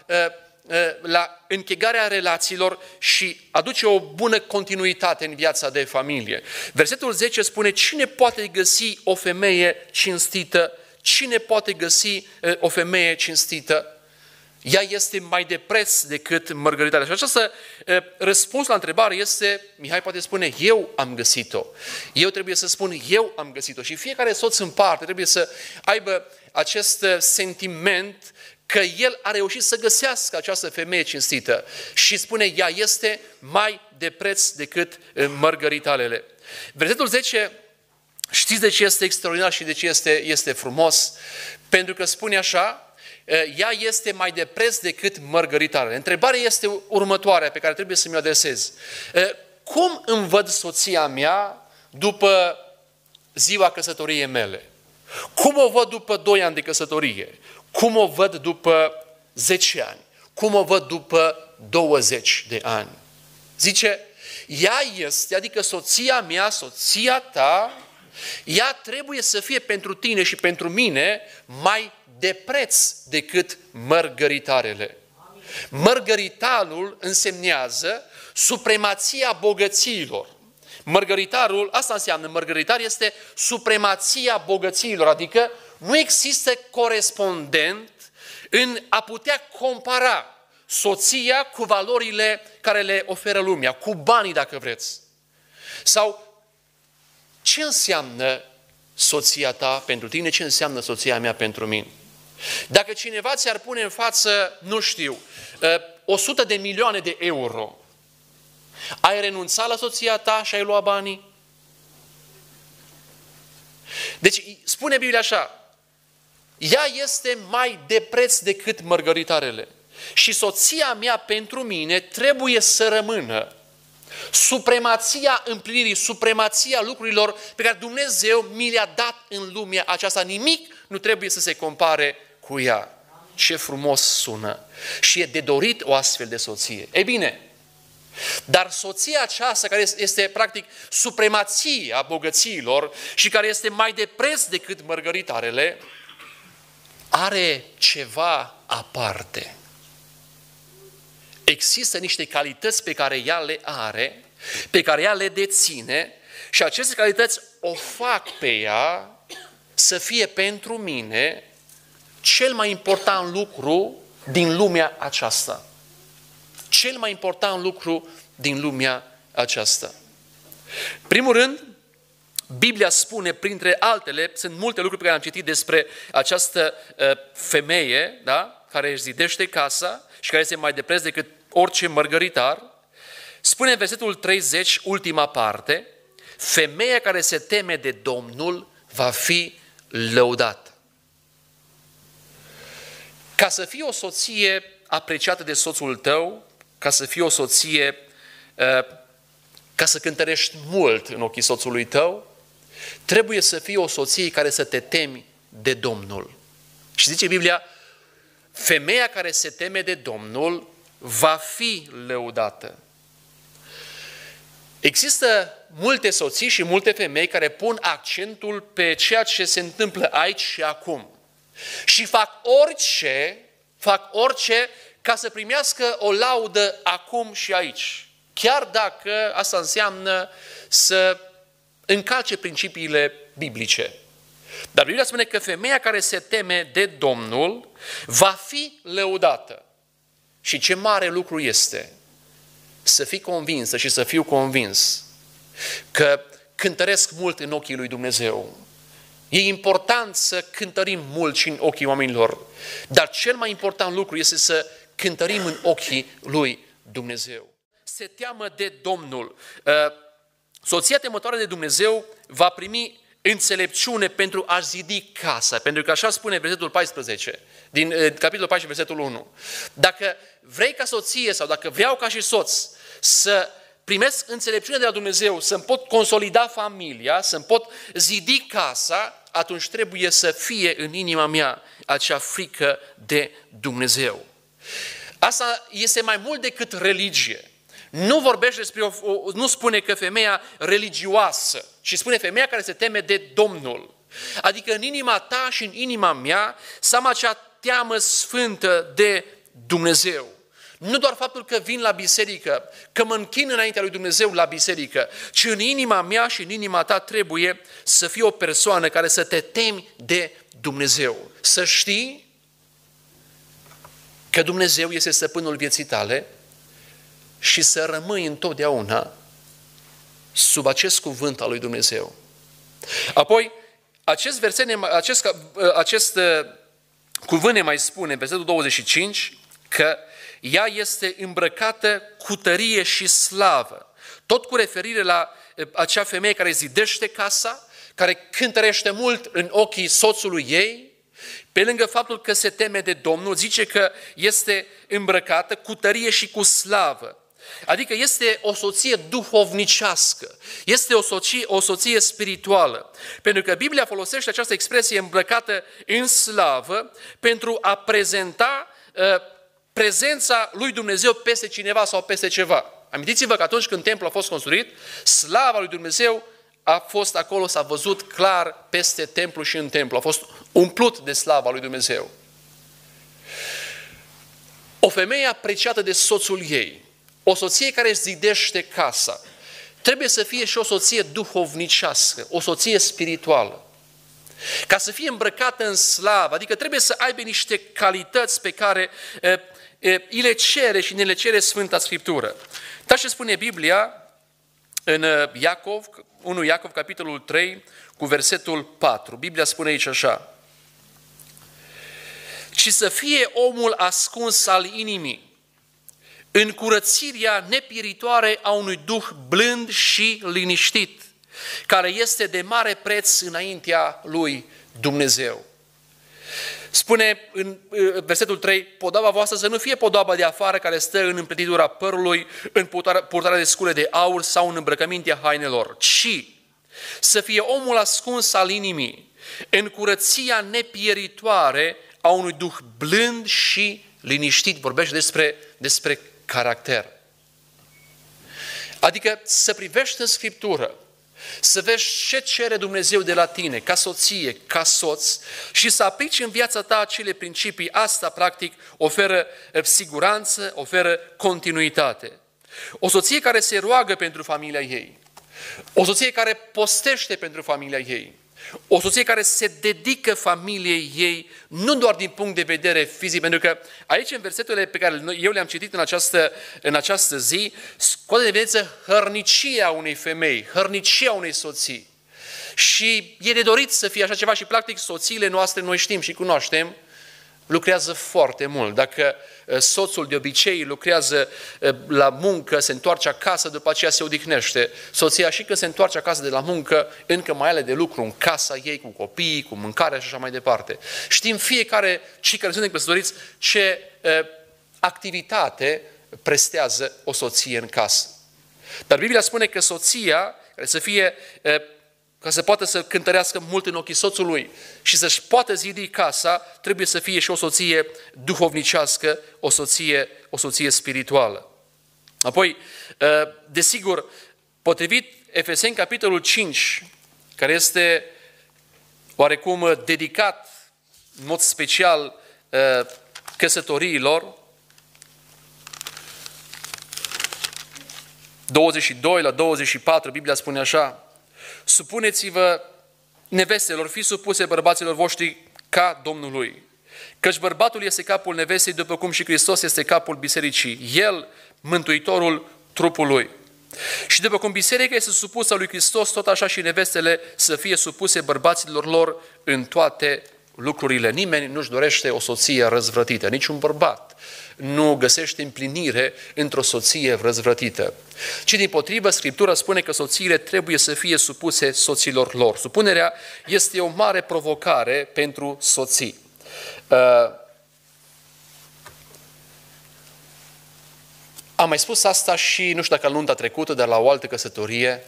la închegarea relațiilor și aduce o bună continuitate în viața de familie. Versetul 10 spune: cine poate găsi o femeie cinstită? Cine poate găsi o femeie cinstită? Ea este mai de preț decât mărgăritarea. Și acest răspuns la întrebare este, Mihai poate spune, eu am găsit-o. Eu trebuie să spun, eu am găsit-o. Și fiecare soț în parte trebuie să aibă acest sentiment că el a reușit să găsească această femeie cinstită. Și spune, ea este mai de preț decât mărgăritalele. Versetul 10, știți de ce este extraordinar și de ce este frumos? Pentru că spune așa, ea este mai de preț decât mărgăritalele. Întrebarea este următoarea pe care trebuie să mi-o adresez. Cum îmi văd soția mea după ziua căsătoriei mele? Cum o văd după 2 ani de căsătorie? Cum o văd după 10 ani? Cum o văd după 20 de ani? Zice, ea este, adică soția mea, soția ta, ea trebuie să fie pentru tine și pentru mine mai de preț decât mărgăritarele. Mărgăritarul însemnează supremația bogățiilor. Mărgăritarul, asta înseamnă, mărgăritar este supremația bogățiilor, adică nu există corespondent în a putea compara soția cu valorile care le oferă lumea, cu banii dacă vreți. Sau ce înseamnă soția ta pentru tine, ce înseamnă soția mea pentru mine? Dacă cineva ți-ar pune în față, nu știu, 100 de milioane de euro, ai renunța la soția ta și ai lua banii? Deci spune Biblia așa, ea este mai de preț decât mărgăritarele. Și soția mea pentru mine trebuie să rămână supremația împlinirii, supremația lucrurilor pe care Dumnezeu mi le-a dat în lumea aceasta. Nimic nu trebuie să se compare cu ea. Ce frumos sună! Și e de dorit o astfel de soție. Ei bine, dar soția aceasta, care este practic supremația bogățiilor și care este mai de preț decât mărgăritarele, are ceva aparte. Există niște calități pe care ea le are, pe care ea le deține și aceste calități o fac pe ea să fie pentru mine cel mai important lucru din lumea aceasta. Cel mai important lucru din lumea aceasta. Primul rând, Biblia spune, printre altele, sunt multe lucruri pe care am citit despre această femeie, da? Care își zidește casa și care este mai de preț decât orice mărgăritar. Spune în versetul 30, ultima parte, femeia care se teme de Domnul va fi lăudată. Ca să fii o soție apreciată de soțul tău, ca să fii o soție, ca să cântărești mult în ochii soțului tău, trebuie să fii o soție care să te temi de Domnul. Și zice Biblia, femeia care se teme de Domnul va fi lăudată. Există multe soții și multe femei care pun accentul pe ceea ce se întâmplă aici și acum. Și fac orice ca să primească o laudă acum și aici. Chiar dacă asta înseamnă să încalce principiile biblice. Dar Biblia spune că femeia care se teme de Domnul va fi lăudată. Și ce mare lucru este să fii convinsă și să fiu convins că cântăresc mult în ochii lui Dumnezeu. E important să cântărim mult și în ochii oamenilor, dar cel mai important lucru este să cântărim în ochii lui Dumnezeu. Se teamă de Domnul. Soția temătoare de Dumnezeu va primi înțelepciune pentru a zidi casa, pentru că așa spune versetul 14, din capitolul 14, versetul 1. Dacă vrei ca soție sau dacă vreau ca și soț să primesc înțelepciune de la Dumnezeu, să-mi pot consolida familia, să-mi pot zidi casa, atunci trebuie să fie în inima mea acea frică de Dumnezeu. Asta este mai mult decât religie. Nu vorbește despre nu spune că femeia religioasă, ci spune femeia care se teme de Domnul. Adică în inima ta și în inima mea să am acea teamă sfântă de Dumnezeu. Nu doar faptul că vin la biserică, că mă închin înaintea lui Dumnezeu la biserică, ci în inima mea și în inima ta trebuie să fii o persoană care să te temi de Dumnezeu. Să știi că Dumnezeu este stăpânul vieții tale și să rămâi întotdeauna sub acest cuvânt al lui Dumnezeu. Apoi, acest cuvânt ne mai spune, în versetul 25, că ea este îmbrăcată cu tărie și slavă. Tot cu referire la acea femeie care zidește casa, care cântărește mult în ochii soțului ei, pe lângă faptul că se teme de Domnul, zice că este îmbrăcată cu tărie și cu slavă. Adică este o soție duhovnicească, este o soție spirituală. Pentru că Biblia folosește această expresie îmbrăcată în slavă pentru a prezenta prezența lui Dumnezeu peste cineva sau peste ceva. Amintiți-vă că atunci când templul a fost construit, slava lui Dumnezeu a fost acolo, s-a văzut clar peste templu și în templu. A fost umplut de slava lui Dumnezeu. O femeie apreciată de soțul ei, o soție care își zidește casa, trebuie să fie și o soție duhovnicească, o soție spirituală. Ca să fie îmbrăcată în slavă, adică trebuie să aibă niște calități pe care îi le cere și ne le cere Sfânta Scriptură. Dar ce spune Biblia în 1 Iacov, capitolul 3, cu versetul 4. Biblia spune aici așa: ci să fie omul ascuns al inimii, în curățirea nepieritoare a unui duh blând și liniștit, care este de mare preț înaintea lui Dumnezeu. Spune în versetul 3, podoaba voastră să nu fie podoaba de afară care stă în împletitura părului, în purtarea de scule de aur sau în îmbrăcămintea hainelor, ci să fie omul ascuns al inimii, în curăția nepieritoare a unui duh blând și liniștit. Vorbește despre caracter. Adică să privești în Scriptură să vezi ce cere Dumnezeu de la tine, ca soție, ca soț, și să aplici în viața ta acele principii. Asta, practic, oferă siguranță, oferă continuitate. O soție care se roagă pentru familia ei, o soție care postește pentru familia ei, o soție care se dedică familiei ei, nu doar din punct de vedere fizic, pentru că aici, în verseturile pe care eu le-am citit în această zi, scoate în evidență hărnicia unei femei, hărnicia unei soții. Și e de dorit să fie așa ceva și, practic, soțiile noastre, noi știm și cunoaștem, lucrează foarte mult. Dacă soțul de obicei lucrează la muncă, se întoarce acasă, după aceea se odihnește. Soția și când se întoarce acasă de la muncă, încă mai are de lucru în casa ei, cu copiii, cu mâncarea și așa mai departe. Știm fiecare, cei care suntem căsătoriți, ce activitate prestează o soție în casă. Dar Biblia spune că soția, care să fie ca să poată să cântărească mult în ochii soțului și să-și poată zidi casa, trebuie să fie și o soție duhovnicească, o soție spirituală. Apoi, desigur, potrivit Efeseni, capitolul 5, care este oarecum dedicat în mod special căsătoriilor, 22 la 24, Biblia spune așa: supuneți-vă nevestelor, fiți supuse bărbaților voștri ca Domnului. Căci bărbatul este capul nevestei, după cum și Hristos este capul bisericii, El, mântuitorul trupului. Și după cum biserica este supusă lui Hristos, tot așa și nevestele să fie supuse bărbaților lor în toate lucrurile. Nimeni nu-și dorește o soție răzvrătită, niciun bărbat nu găsește împlinire într-o soție răzvrătită. Ci dimpotrivă, Scriptura spune că soțiile trebuie să fie supuse soților lor. Supunerea este o mare provocare pentru soții. Am mai spus asta și, nu știu dacă în luna trecută, dar la o altă căsătorie.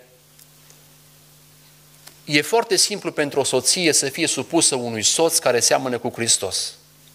E foarte simplu pentru o soție să fie supusă unui soț care seamănă cu Hristos.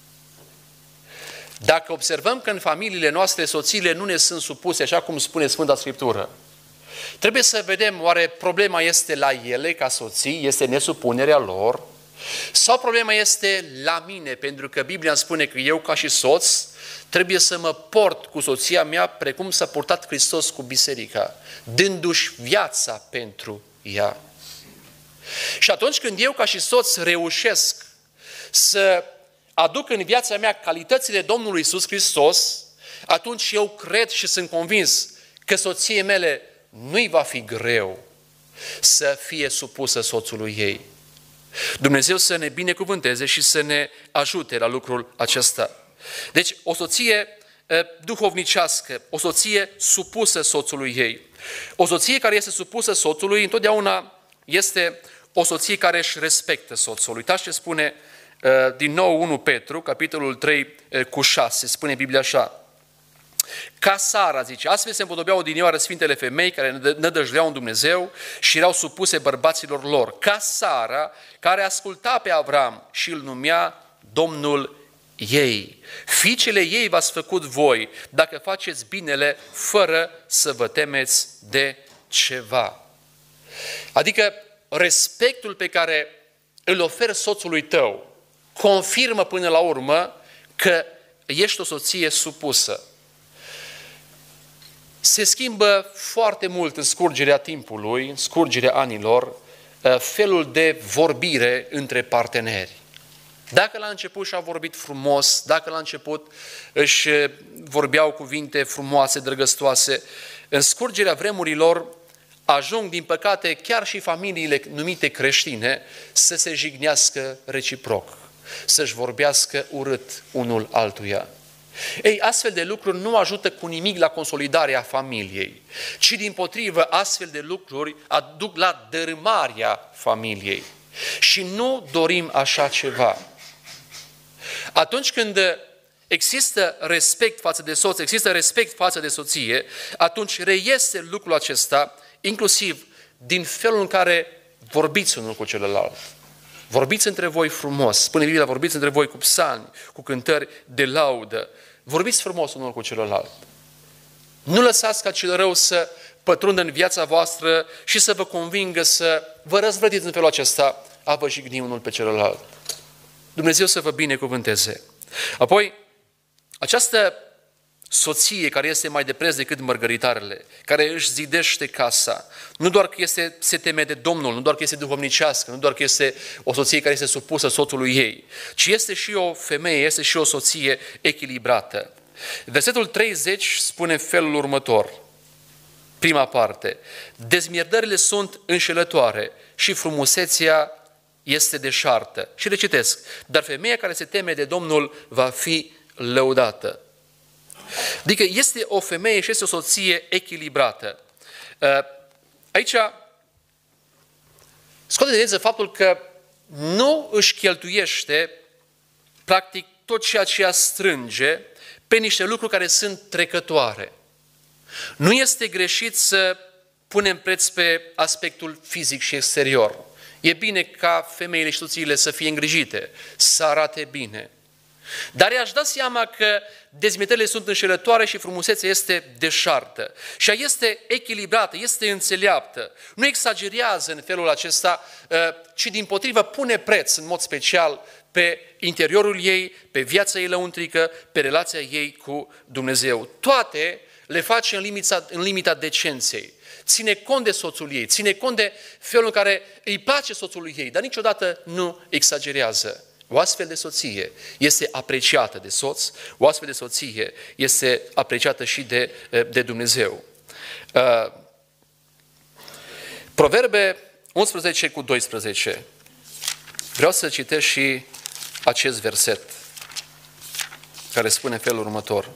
Dacă observăm că în familiile noastre soțiile nu ne sunt supuse, așa cum spune Sfânta Scriptură, trebuie să vedem, oare problema este la ele ca soții, este nesupunerea lor, sau problema este la mine, pentru că Biblia îmi spune că eu ca și soț trebuie să mă port cu soția mea precum s-a purtat Hristos cu biserica, dându-și viața pentru ea. Și atunci când eu ca și soț reușesc să aduc în viața mea calitățile Domnului Iisus Hristos, atunci eu cred și sunt convins că soției mele nu-i va fi greu să fie supusă soțului ei. Dumnezeu să ne binecuvânteze și să ne ajute la lucrul acesta. Deci, o soție duhovnicească, o soție supusă soțului ei. O soție care este supusă soțului întotdeauna este o soție care își respectă soțul. Uitați ce spune din nou 1 Petru, capitolul 3 cu 6, spune Biblia așa: ca Sara, zice, astfel se împodobeau odinioară sfintele femei care nădăjduiau în Dumnezeu și erau supuse bărbaților lor. Ca Sara, care asculta pe Avram și îl numea Domnul ei. Fiicele ei v-ați făcut voi, dacă faceți binele fără să vă temeți de ceva. Adică respectul pe care îl oferi soțului tău confirmă până la urmă că ești o soție supusă. Se schimbă foarte mult în scurgerea timpului, în scurgerea anilor, felul de vorbire între parteneri. Dacă la început și-au vorbit frumos, dacă la început își vorbeau cuvinte frumoase, drăgăstoase, în scurgerea vremurilor ajung, din păcate, chiar și familiile numite creștine să se jignească reciproc, să-și vorbească urât unul altuia. Ei, astfel de lucruri nu ajută cu nimic la consolidarea familiei, ci dimpotrivă astfel de lucruri aduc la dărâmarea familiei. Și nu dorim așa ceva. Atunci când există respect față de soț, există respect față de soție, atunci reiese lucrul acesta inclusiv din felul în care vorbiți unul cu celălalt. Vorbiți între voi frumos. Spune Biblia, vorbiți între voi cu psalmi, cu cântări de laudă. Vorbiți frumos unul cu celălalt. Nu lăsați ca cel rău să pătrundă în viața voastră și să vă convingă să vă răzvrătiți în felul acesta a vă jigni unul pe celălalt. Dumnezeu să vă binecuvânteze. Apoi, această soție care este mai de preț decât mărgăritarele, care își zidește casa, nu doar că se teme de Domnul, nu doar că este duhovnicească, nu doar că este o soție care este supusă soțului ei, ci este și o femeie, este și o soție echilibrată. Versetul 30 spune felul următor, prima parte, dezmierdările sunt înșelătoare și frumusețea este deșartă. Și le citesc, dar femeia care se teme de Domnul va fi lăudată. Adică este o femeie și este o soție echilibrată. Aici scoate de evidență faptul că nu își cheltuiește practic tot ceea ce ea strânge pe niște lucruri care sunt trecătoare. Nu este greșit să punem preț pe aspectul fizic și exterior. E bine ca femeile și soțiile să fie îngrijite, să arate bine. Dar i-aș da seama că dezmierdările sunt înșelătoare și frumusețea este deșartă. Și ea este echilibrată, este înțeleaptă. Nu exagerează în felul acesta, ci dimpotrivă pune preț în mod special pe interiorul ei, pe viața ei lăuntrică, pe relația ei cu Dumnezeu. Toate le face în limita decenței. Ține cont de soțul ei, ține cont de felul în care îi place soțului ei, dar niciodată nu exagerează. O astfel de soție este apreciată de soț, o astfel de soție este apreciată și de Dumnezeu. Proverbe 11:12. Vreau să citesc și acest verset care spune felul următor.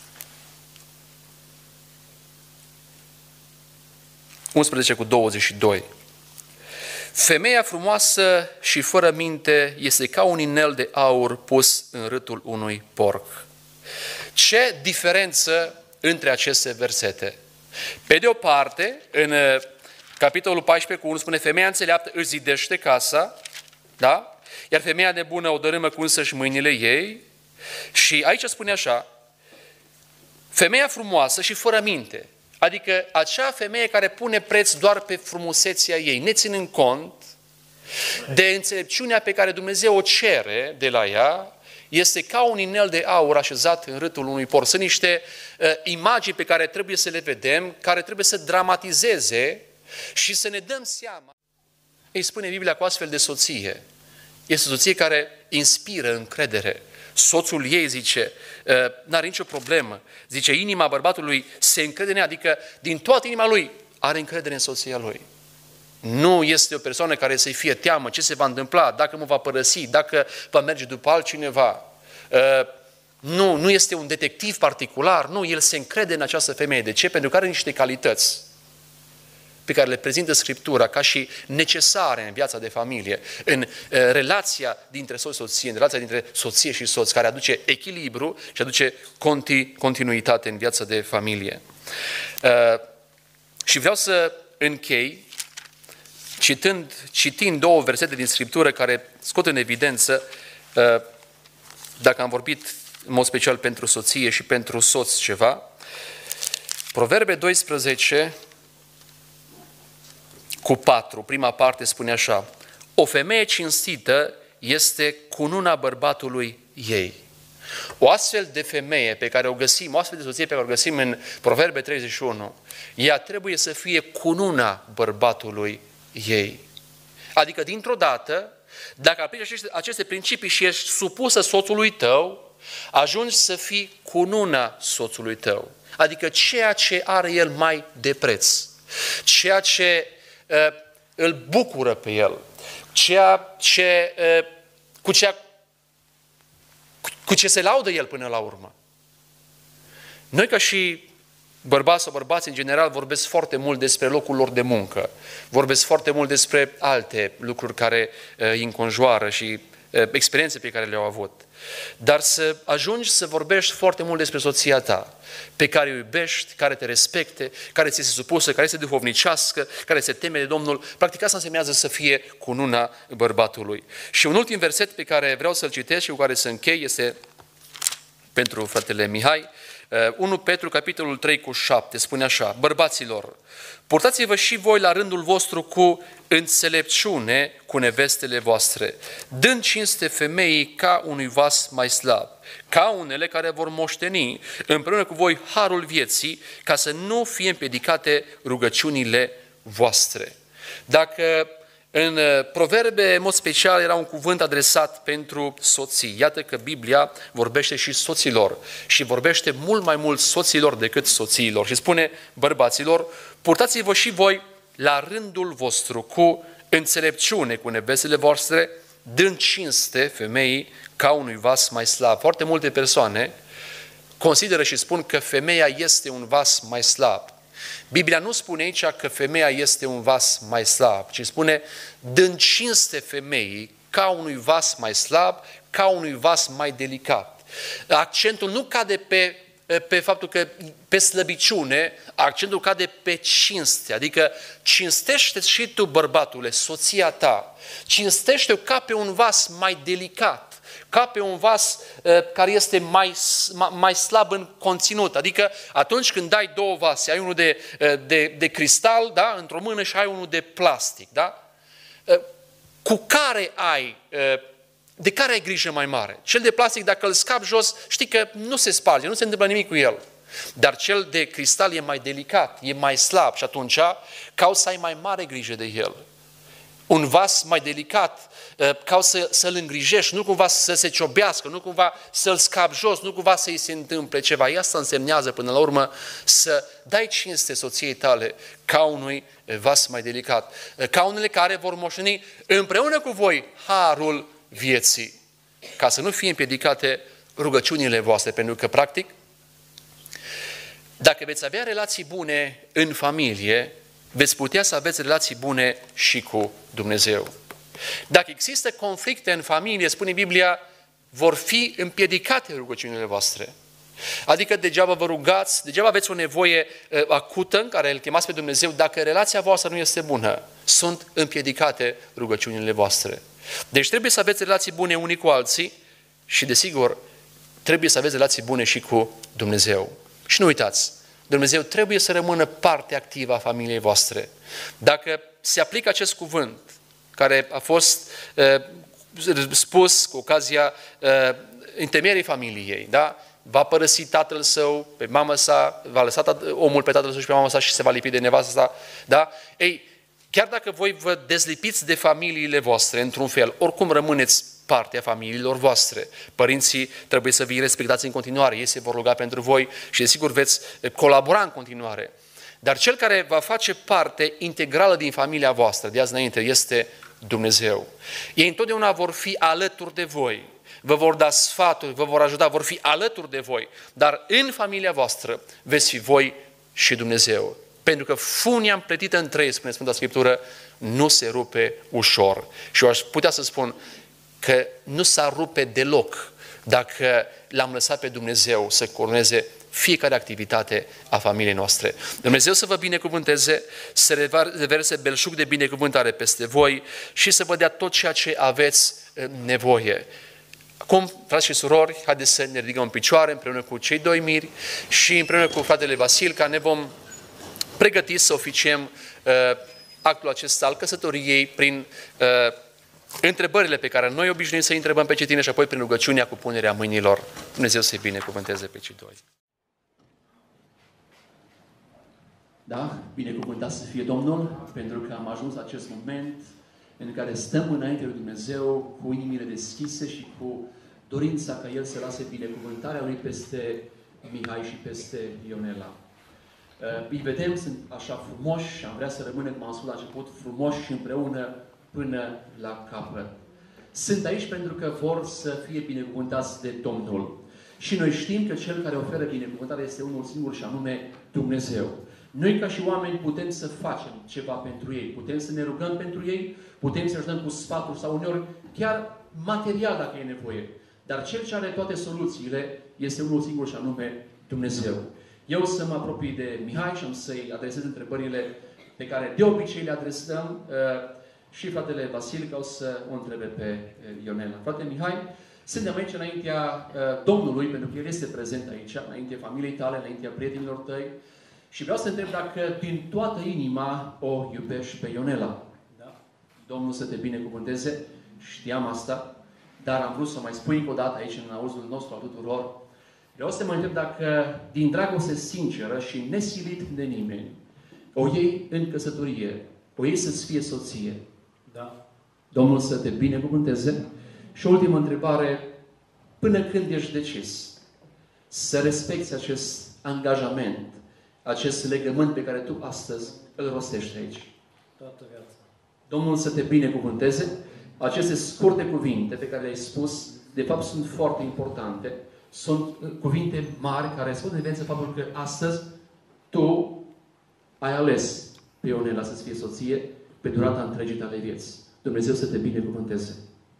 11:22. Femeia frumoasă și fără minte este ca un inel de aur pus în râtul unui porc. Ce diferență între aceste versete? Pe de o parte, în capitolul 14:1 spune femeia înțeleaptă își zidește casa, da? Iar femeia nebună o dărâmă cu însăși mâinile ei. Și aici spune așa, femeia frumoasă și fără minte, adică acea femeie care pune preț doar pe frumusețea ei, neținând cont de înțelepciunea pe care Dumnezeu o cere de la ea, este ca un inel de aur așezat în râtul unui porc. Sunt niște imagini pe care trebuie să le vedem, care trebuie să dramatizeze și să ne dăm seama. Îi spune Biblia cu astfel de soție. Este o soție care inspiră încredere. Soțul ei, zice, n-are nicio problemă. Zice, inima bărbatului se încrede în ea, adică din toată inima lui are încredere în soția lui. Nu este o persoană care să-i fie teamă ce se va întâmpla, dacă mă va părăsi, dacă va merge după altcineva. Nu este un detectiv particular, nu, el se încrede în această femeie. De ce? Pentru că are niște calități pe care le prezintă Scriptura ca și necesare în viața de familie, în relația dintre soț și soție, în relația dintre soție și soț, care aduce echilibru și aduce continuitate în viața de familie. Și vreau să închei citind două versete din Scriptură care scot în evidență, dacă am vorbit în mod special pentru soție și pentru soț ceva, Proverbe 12:4, prima parte spune așa, o femeie cinstită este cununa bărbatului ei. O astfel de femeie pe care o găsim, o astfel de soție pe care o găsim în Proverbe 31, ea trebuie să fie cununa bărbatului ei. Adică, dintr-o dată, dacă aplici aceste principii și ești supusă soțului tău, ajungi să fii cununa soțului tău. Adică ceea ce are el mai de preț, ceea ce îl bucură pe el, cu ce se laudă el până la urmă. Noi ca și bărbați sau bărbați în general vorbesc foarte mult despre locul lor de muncă, vorbesc foarte mult despre alte lucruri care îi înconjoară și experiențe pe care le-au avut. Dar să ajungi să vorbești foarte mult despre soția ta, pe care o iubești, care te respecte, care ți este supusă, care este duhovnicească, care se teme de Domnul, practic asta însemnează să fie cununa bărbatului. Și un ultim verset pe care vreau să-l citesc și cu care să închei este pentru fratele Mihai, 1 Petru, capitolul 3, cu 7, spune așa: bărbaților, purtați-vă și voi la rândul vostru cu înțelepciune cu nevestele voastre, dând cinste femeii ca unui vas mai slab, ca unele care vor moșteni împreună cu voi harul vieții, ca să nu fie împiedicate rugăciunile voastre. Dacă în Proverbe, în mod special, era un cuvânt adresat pentru soții. Iată că Biblia vorbește și soților și vorbește mult mai mult soților decât soțiilor. Și spune: bărbaților, purtați-vă și voi la rândul vostru cu înțelepciune cu nevestele voastre, dând cinste femeii ca unui vas mai slab. Foarte multe persoane consideră și spun că femeia este un vas mai slab. Biblia nu spune aici că femeia este un vas mai slab, ci spune: dând cinste femeii ca unui vas mai slab, ca unui vas mai delicat. Accentul nu cade pe faptul că pe slăbiciune, accentul cade pe cinste, adică cinstește și tu, bărbatule, soția ta, cinstește-o ca pe un vas mai delicat, ca pe un vas care este mai slab în conținut. Adică atunci când dai două vase, ai unul de cristal, da, într-o mână, și ai unul de plastic, da? De care ai grijă mai mare? Cel de plastic, dacă îl scapi jos, știi că nu se sparge, nu se întâmplă nimic cu el. Dar cel de cristal e mai delicat, e mai slab și atunci cauți să ai mai mare grijă de el. Un vas mai delicat, cauți să-l îngrijești, nu cumva să se ciobească, nu cumva să-l scapi jos, nu cumva să-i se întâmple ceva. Asta însemnează până la urmă să dai cinste soției tale ca unui vas mai delicat, ca unele care vor moșteni împreună cu voi harul vieții, ca să nu fie împiedicate rugăciunile voastre, pentru că, practic, dacă veți avea relații bune în familie, veți putea să aveți relații bune și cu Dumnezeu. Dacă există conflicte în familie, spune Biblia, vor fi împiedicate rugăciunile voastre. Adică degeaba vă rugați, degeaba aveți o nevoie acută în care îl chemați pe Dumnezeu, dacă relația voastră nu este bună, sunt împiedicate rugăciunile voastre. Deci trebuie să aveți relații bune unii cu alții și, desigur, trebuie să aveți relații bune și cu Dumnezeu. Și nu uitați, Dumnezeu trebuie să rămână parte activă a familiei voastre. Dacă se aplică acest cuvânt, care a fost spus cu ocazia întemeierii familiei, da? Va părăsi tatăl său pe mama sa, va lăsa omul pe tatăl său și pe mama sa și se va lipi de nevastă sa, da? Ei, chiar dacă voi vă dezlipiți de familiile voastre într-un fel, oricum rămâneți parte a familiilor voastre. Părinții trebuie să vi respectați în continuare, ei se vor ruga pentru voi și desigur veți colabora în continuare. Dar cel care va face parte integrală din familia voastră de azi înainte este Dumnezeu. Ei întotdeauna vor fi alături de voi, vă vor da sfaturi, vă vor ajuta, vor fi alături de voi, dar în familia voastră veți fi voi și Dumnezeu. Pentru că funia împletită în trei, spune Sfânta Scriptură, nu se rupe ușor. Și eu aș putea să spun că nu s-ar rupe deloc dacă l-am lăsat pe Dumnezeu să coroneze fiecare activitate a familiei noastre. Dumnezeu să vă binecuvânteze, să reverse belșug de binecuvântare peste voi și să vă dea tot ceea ce aveți nevoie. Acum, frați și surori, haideți să ne ridicăm în picioare împreună cu cei doi miri și împreună cu fratele Vasilca ne vom pregăti să oficiem actul acesta al căsătoriei prin întrebările pe care noi obișnuim să întrebăm pe cei tineri și apoi prin rugăciunea cu punerea mâinilor. Dumnezeu să-i binecuvânteze pe cei doi. Da? Binecuvântat să fie Domnul, pentru că am ajuns la acest moment în care stăm înainte lui Dumnezeu cu inimile deschise și cu dorința ca El să lase binecuvântarea Lui peste Mihai și peste Ionela. Îi vedem, sunt așa frumoși și am vrea să rămânem, cum am spus la început, frumoși și împreună până la capăt. Sunt aici pentru că vor să fie binecuvântați de Domnul. Și noi știm că Cel care oferă binecuvântare este unul singur și anume Dumnezeu. Noi ca și oameni putem să facem ceva pentru ei, putem să ne rugăm pentru ei, putem să ajutăm cu sfaturi sau uneori chiar material dacă e nevoie. Dar Cel ce are toate soluțiile este unul singur și anume Dumnezeu. Eu să mă apropii de Mihai și am să-i adresez întrebările pe care de obicei le adresăm și fratele Vasilca o să o întrebe pe Ionela. Frate Mihai, Suntem aici înaintea Domnului, pentru că El este prezent aici, înaintea familiei tale, înaintea prietenilor tăi. Și vreau să întreb dacă din toată inima o iubești pe Ionela. Da? Domnul să te binecuvânteze, știam asta, dar am vrut să mai spui încă o dată aici, în auzul nostru al tuturor. Vreau să te mai întreb dacă din dragoste sinceră și nesilit de nimeni, o iei în căsătorie, o iei să-ți fie soție. Da? Domnul să te binecuvânteze. Și o ultimă întrebare, până când ești decis să respecti acest angajament, acest legământ pe care tu astăzi îl rostești aici? Toată viața. Domnul să te binecuvânteze. Aceste scurte cuvinte pe care le-ai spus, de fapt sunt foarte importante. Sunt cuvinte mari care scot în evidență faptul că astăzi tu ai ales pe Ionela să-ți fie soție pe durata întregii tale vieți. Dumnezeu să te binecuvânteze.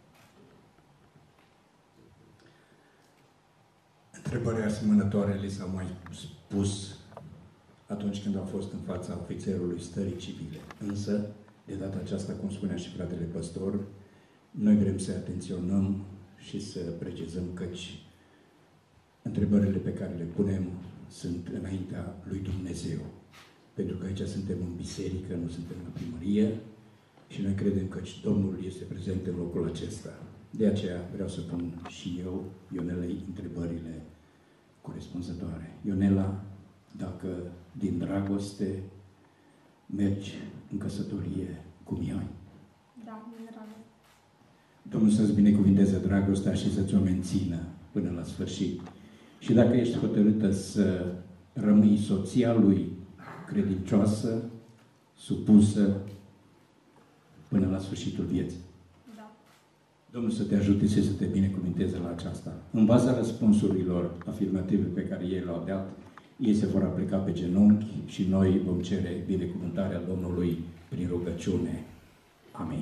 Întrebarea asemănătoare li s-a mai spus atunci când au fost în fața ofițerului stării civile. Însă, de data aceasta, cum spunea și fratele păstor, noi vrem să atenționăm și să precizăm căci întrebările pe care le punem sunt înaintea lui Dumnezeu. Pentru că aici suntem în biserică, nu suntem în primărie și noi credem că Domnul este prezent în locul acesta. De aceea vreau să pun și eu, Ionelei, întrebările corespunzătoare. Ionela, dacă din dragoste mergi în căsătorie cu Mihai? Da, din dragoste. Domnul să-ți binecuvinteze dragostea și să-ți o mențină până la sfârșit. Și dacă ești hotărâtă să rămâi soția lui, credincioasă, supusă, până la sfârșitul vieții. Da. Domnul să te ajute și să te binecuvinteze la aceasta. În baza răspunsurilor afirmative pe care ei le-au dat, ei se vor aplica pe genunchi și noi vom cere binecuvântarea Domnului prin rugăciune. Amin.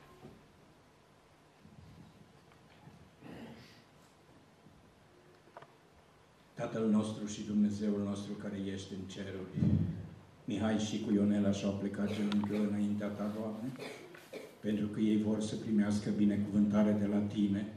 Tatăl nostru și Dumnezeul nostru care ești în ceruri, Mihai și cu Ionela și-au plecat genunchiul înaintea Ta, Doamne, pentru că ei vor să primească binecuvântare de la Tine.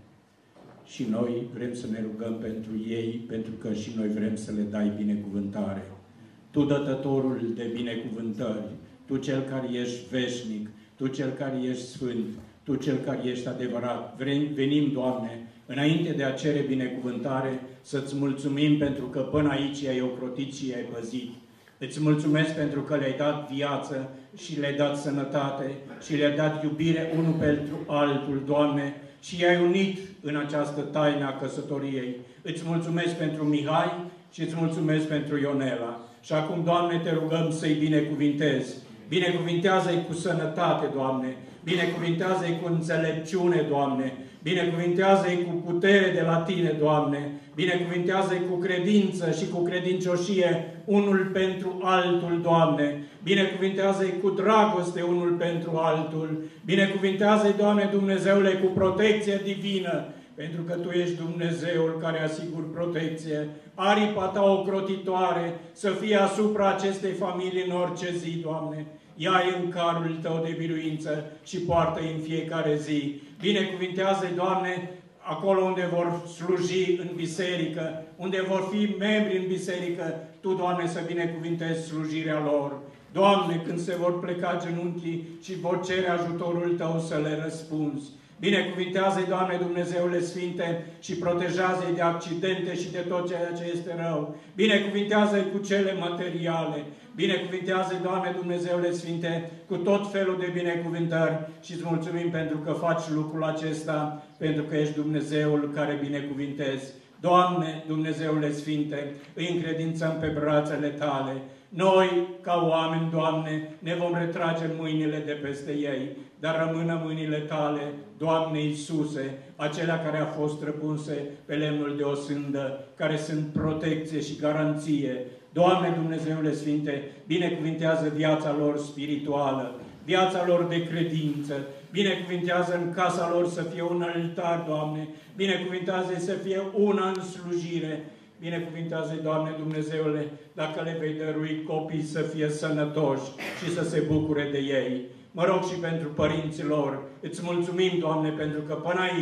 Și noi vrem să ne rugăm pentru ei, pentru că și noi vrem să le dai binecuvântare. Tu, dătătorul de binecuvântări, Tu cel care ești veșnic, Tu cel care ești sfânt, Tu cel care ești adevărat. Venim, Doamne, înainte de a cere binecuvântare, să-ți mulțumim pentru că până aici i-ai ocrotit și i-ai păzit. Îți mulțumesc pentru că le-ai dat viață și le-ai dat sănătate și le-ai dat iubire unul pentru altul, Doamne, și i-ai unit în această taină a căsătoriei. Îți mulțumesc pentru Mihai și îți mulțumesc pentru Ionela. Și acum, Doamne, te rugăm să-i binecuvintezi. Binecuvintează-i cu sănătate, Doamne. Binecuvintează-i cu înțelepciune, Doamne. Binecuvintează-i cu putere de la Tine, Doamne. Binecuvintează-i cu credință și cu credincioșie unul pentru altul, Doamne. Binecuvintează-i cu dragoste unul pentru altul. Binecuvintează-i, Doamne Dumnezeule, cu protecție divină, pentru că Tu ești Dumnezeul care asiguri protecție. Aripa Ta ocrotitoare să fie asupra acestei familii în orice zi, Doamne. Ia-i în carul Tău de biruință și poartă-i în fiecare zi. Binecuvintează-i, Doamne, acolo unde vor sluji în biserică, unde vor fi membri în biserică, Tu, Doamne, să binecuvintezi slujirea lor. Doamne, când se vor pleca genunchii și vor cere ajutorul Tău să le răspunzi. Binecuvintează-i, Doamne Dumnezeule Sfinte, și protejează-i de accidente și de tot ceea ce este rău. Binecuvintează-i cu cele materiale. Binecuvintează-i, Doamne Dumnezeule Sfinte, cu tot felul de binecuvântări și îți mulțumim pentru că faci lucrul acesta, pentru că ești Dumnezeul care binecuvintezi. Doamne Dumnezeule Sfinte, îi încredințăm pe brațele Tale. Noi, ca oameni, Doamne, ne vom retrage mâinile de peste ei, dar rămână mâinile Tale, Doamne Iisuse, acelea care au fost răpunse pe lemnul de osândă, care sunt protecție și garanție. Doamne Dumnezeule Sfinte, binecuvintează viața lor spirituală, viața lor de credință, binecuvintează în casa lor să fie un altar, Doamne, binecuvintează să fie una în slujire, binecuvintează-i, Doamne Dumnezeule, dacă le vei dărui copii să fie sănătoși și să se bucure de ei. Mă rog și pentru părinții lor. Îți mulțumim, Doamne, pentru că până aici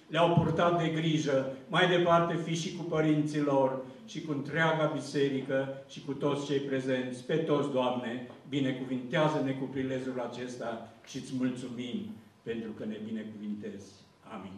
le-au purtat de grijă, mai departe fi și cu părinții lor, și cu întreaga biserică, și cu toți cei prezenți, pe toți, Doamne, binecuvintează-ne cu prilejul acesta și îți mulțumim pentru că ne binecuvintezi. Amin.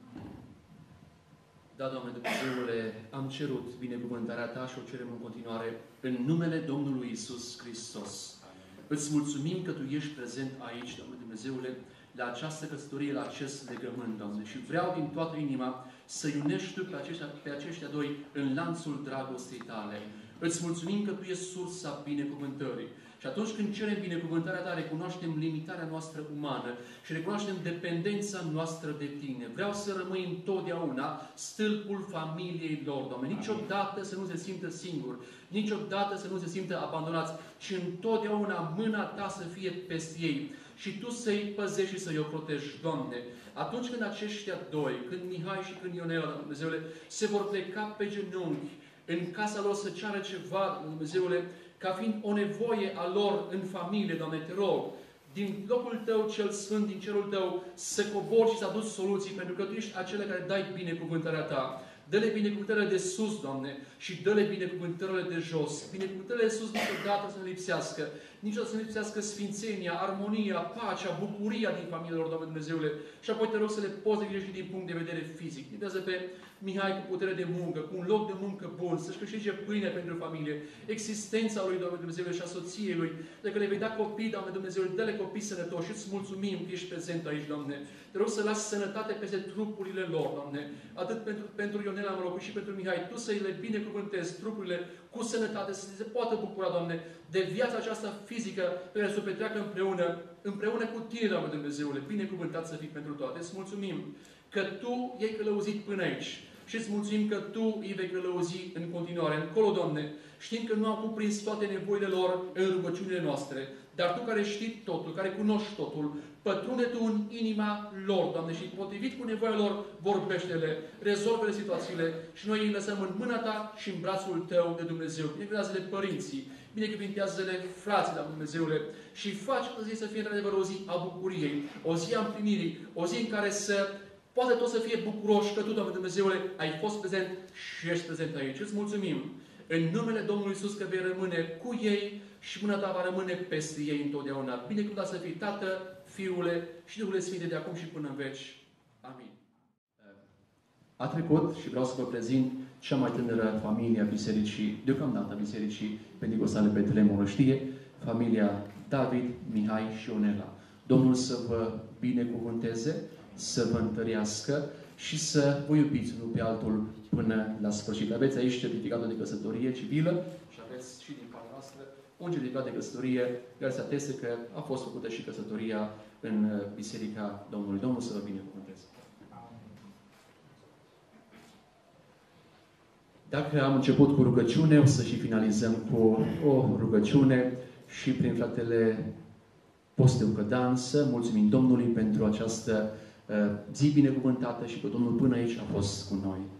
Da, Doamne Dumnezeule, am cerut binecuvântarea Ta și o cerem în continuare în numele Domnului Iisus Hristos. Îți mulțumim că Tu ești prezent aici, Doamne Dumnezeule, la această căsătorie, la acest legământ, Doamne. Și vreau din toată inima să-i unești Tu pe aceștia doi în lanțul dragostei Tale. Îți mulțumim că Tu ești sursa binecuvântării. Și atunci când cerem binecuvântarea Ta, recunoaștem limitarea noastră umană și recunoaștem dependența noastră de Tine. Vreau să rămâi întotdeauna stâlpul familiei lor, Doamne. Niciodată să nu se simtă singur, niciodată să nu se simtă abandonați, ci întotdeauna mâna Ta să fie peste ei și Tu să-i păzești și să-i o proteji, Doamne. Atunci când aceștia doi, când Mihai și când Ionela, Doamne Dumnezeule, se vor pleca pe genunchi în casa lor să ceară ceva, Doamne Dumnezeule, ca fiind o nevoie a lor în familie, Doamne, te rog, din locul Tău cel Sfânt, din cerul Tău, să cobori și să aduci soluții, pentru că Tu ești acela care dai binecuvântarea Ta. Dă-le binecuvântările de sus, Doamne, și dă-le binecuvântările de jos. Binecuvântările de sus niciodată să nu lipsească. Niciodată să nu lipsească sfințenia, armonia, pacea, bucuria din familia lor, Doamne Dumnezeule. Și apoi te rog să le poți grijă și din punct de vedere fizic. Lidează pe Mihai cu putere de muncă, cu un loc de muncă bun, să-și câștige pâine pentru familie, existența lui, Doamne Dumnezeule, și a soției lui. Dacă le vei da copii, Doamne Dumnezeule, dă-le copii sănătoși și îți mulțumim că ești prezent aici, Doamne. Te rog să lași sănătate peste trupurile lor, Doamne. Atât pentru Ionela, mă rog, cât și pentru Mihai. Tu să-i le binecuvântezi trupurile cu sănătate, să se poată bucura, Doamne, de viața aceasta fizică pe care să o petreacă împreună cu Tine, Doamne Dumnezeule. Binecuvântat să fii pentru toate. Îți mulțumim că Tu i-ai călăuzit până aici. Și îți mulțumim că Tu îi vei călăuzi în continuare. Încolo, Doamne, știm că nu am cuprins toate nevoile lor în rugăciunile noastre, dar Tu care știi totul, care cunoști totul, pătrunde Tu în inima lor, Doamne, și potrivit cu nevoia lor, vorbește-le, rezolvă-le situațiile și noi îi lăsăm în mâna Ta și în brațul Tău de Dumnezeu. Binecuvintează-le părinții, binecuvintează-le frații, Doamne Dumnezeule, și faci o zi să fie într-adevăr o zi a bucuriei, o zi a împlinirii, o zi în care să poate tot să fie bucuroși că Tu, Doamne Dumnezeule, ai fost prezent și ești prezent aici. Îți mulțumim în numele Domnului Iisus că vei rămâne cu ei și mâna Ta va rămâne peste ei întotdeauna. Binecuvântat să fii Tată, Fiule și Duhul Sfinte de acum și până în veci. Amin. A trecut și vreau să vă prezint cea mai tânără familie a bisericii, deocamdată bisericii Pentecostale Betleemul, știe, familia David, Mihai și Ionela. Domnul să vă binecuvânteze, să vă întărească și să vă iubiți unul pe altul până la sfârșit. Aveți aici certificatul de căsătorie civilă și aveți și din partea noastră un certificat de căsătorie care se ateste că a fost făcută și căsătoria în Biserica Domnului. Domnul să vă binecuvânteze. Dacă am început cu rugăciune, o să și finalizăm cu o rugăciune și prin fratele Posteucădan să mulțumim Domnului pentru această zi binecuvântată și că Domnul până aici a fost cu noi.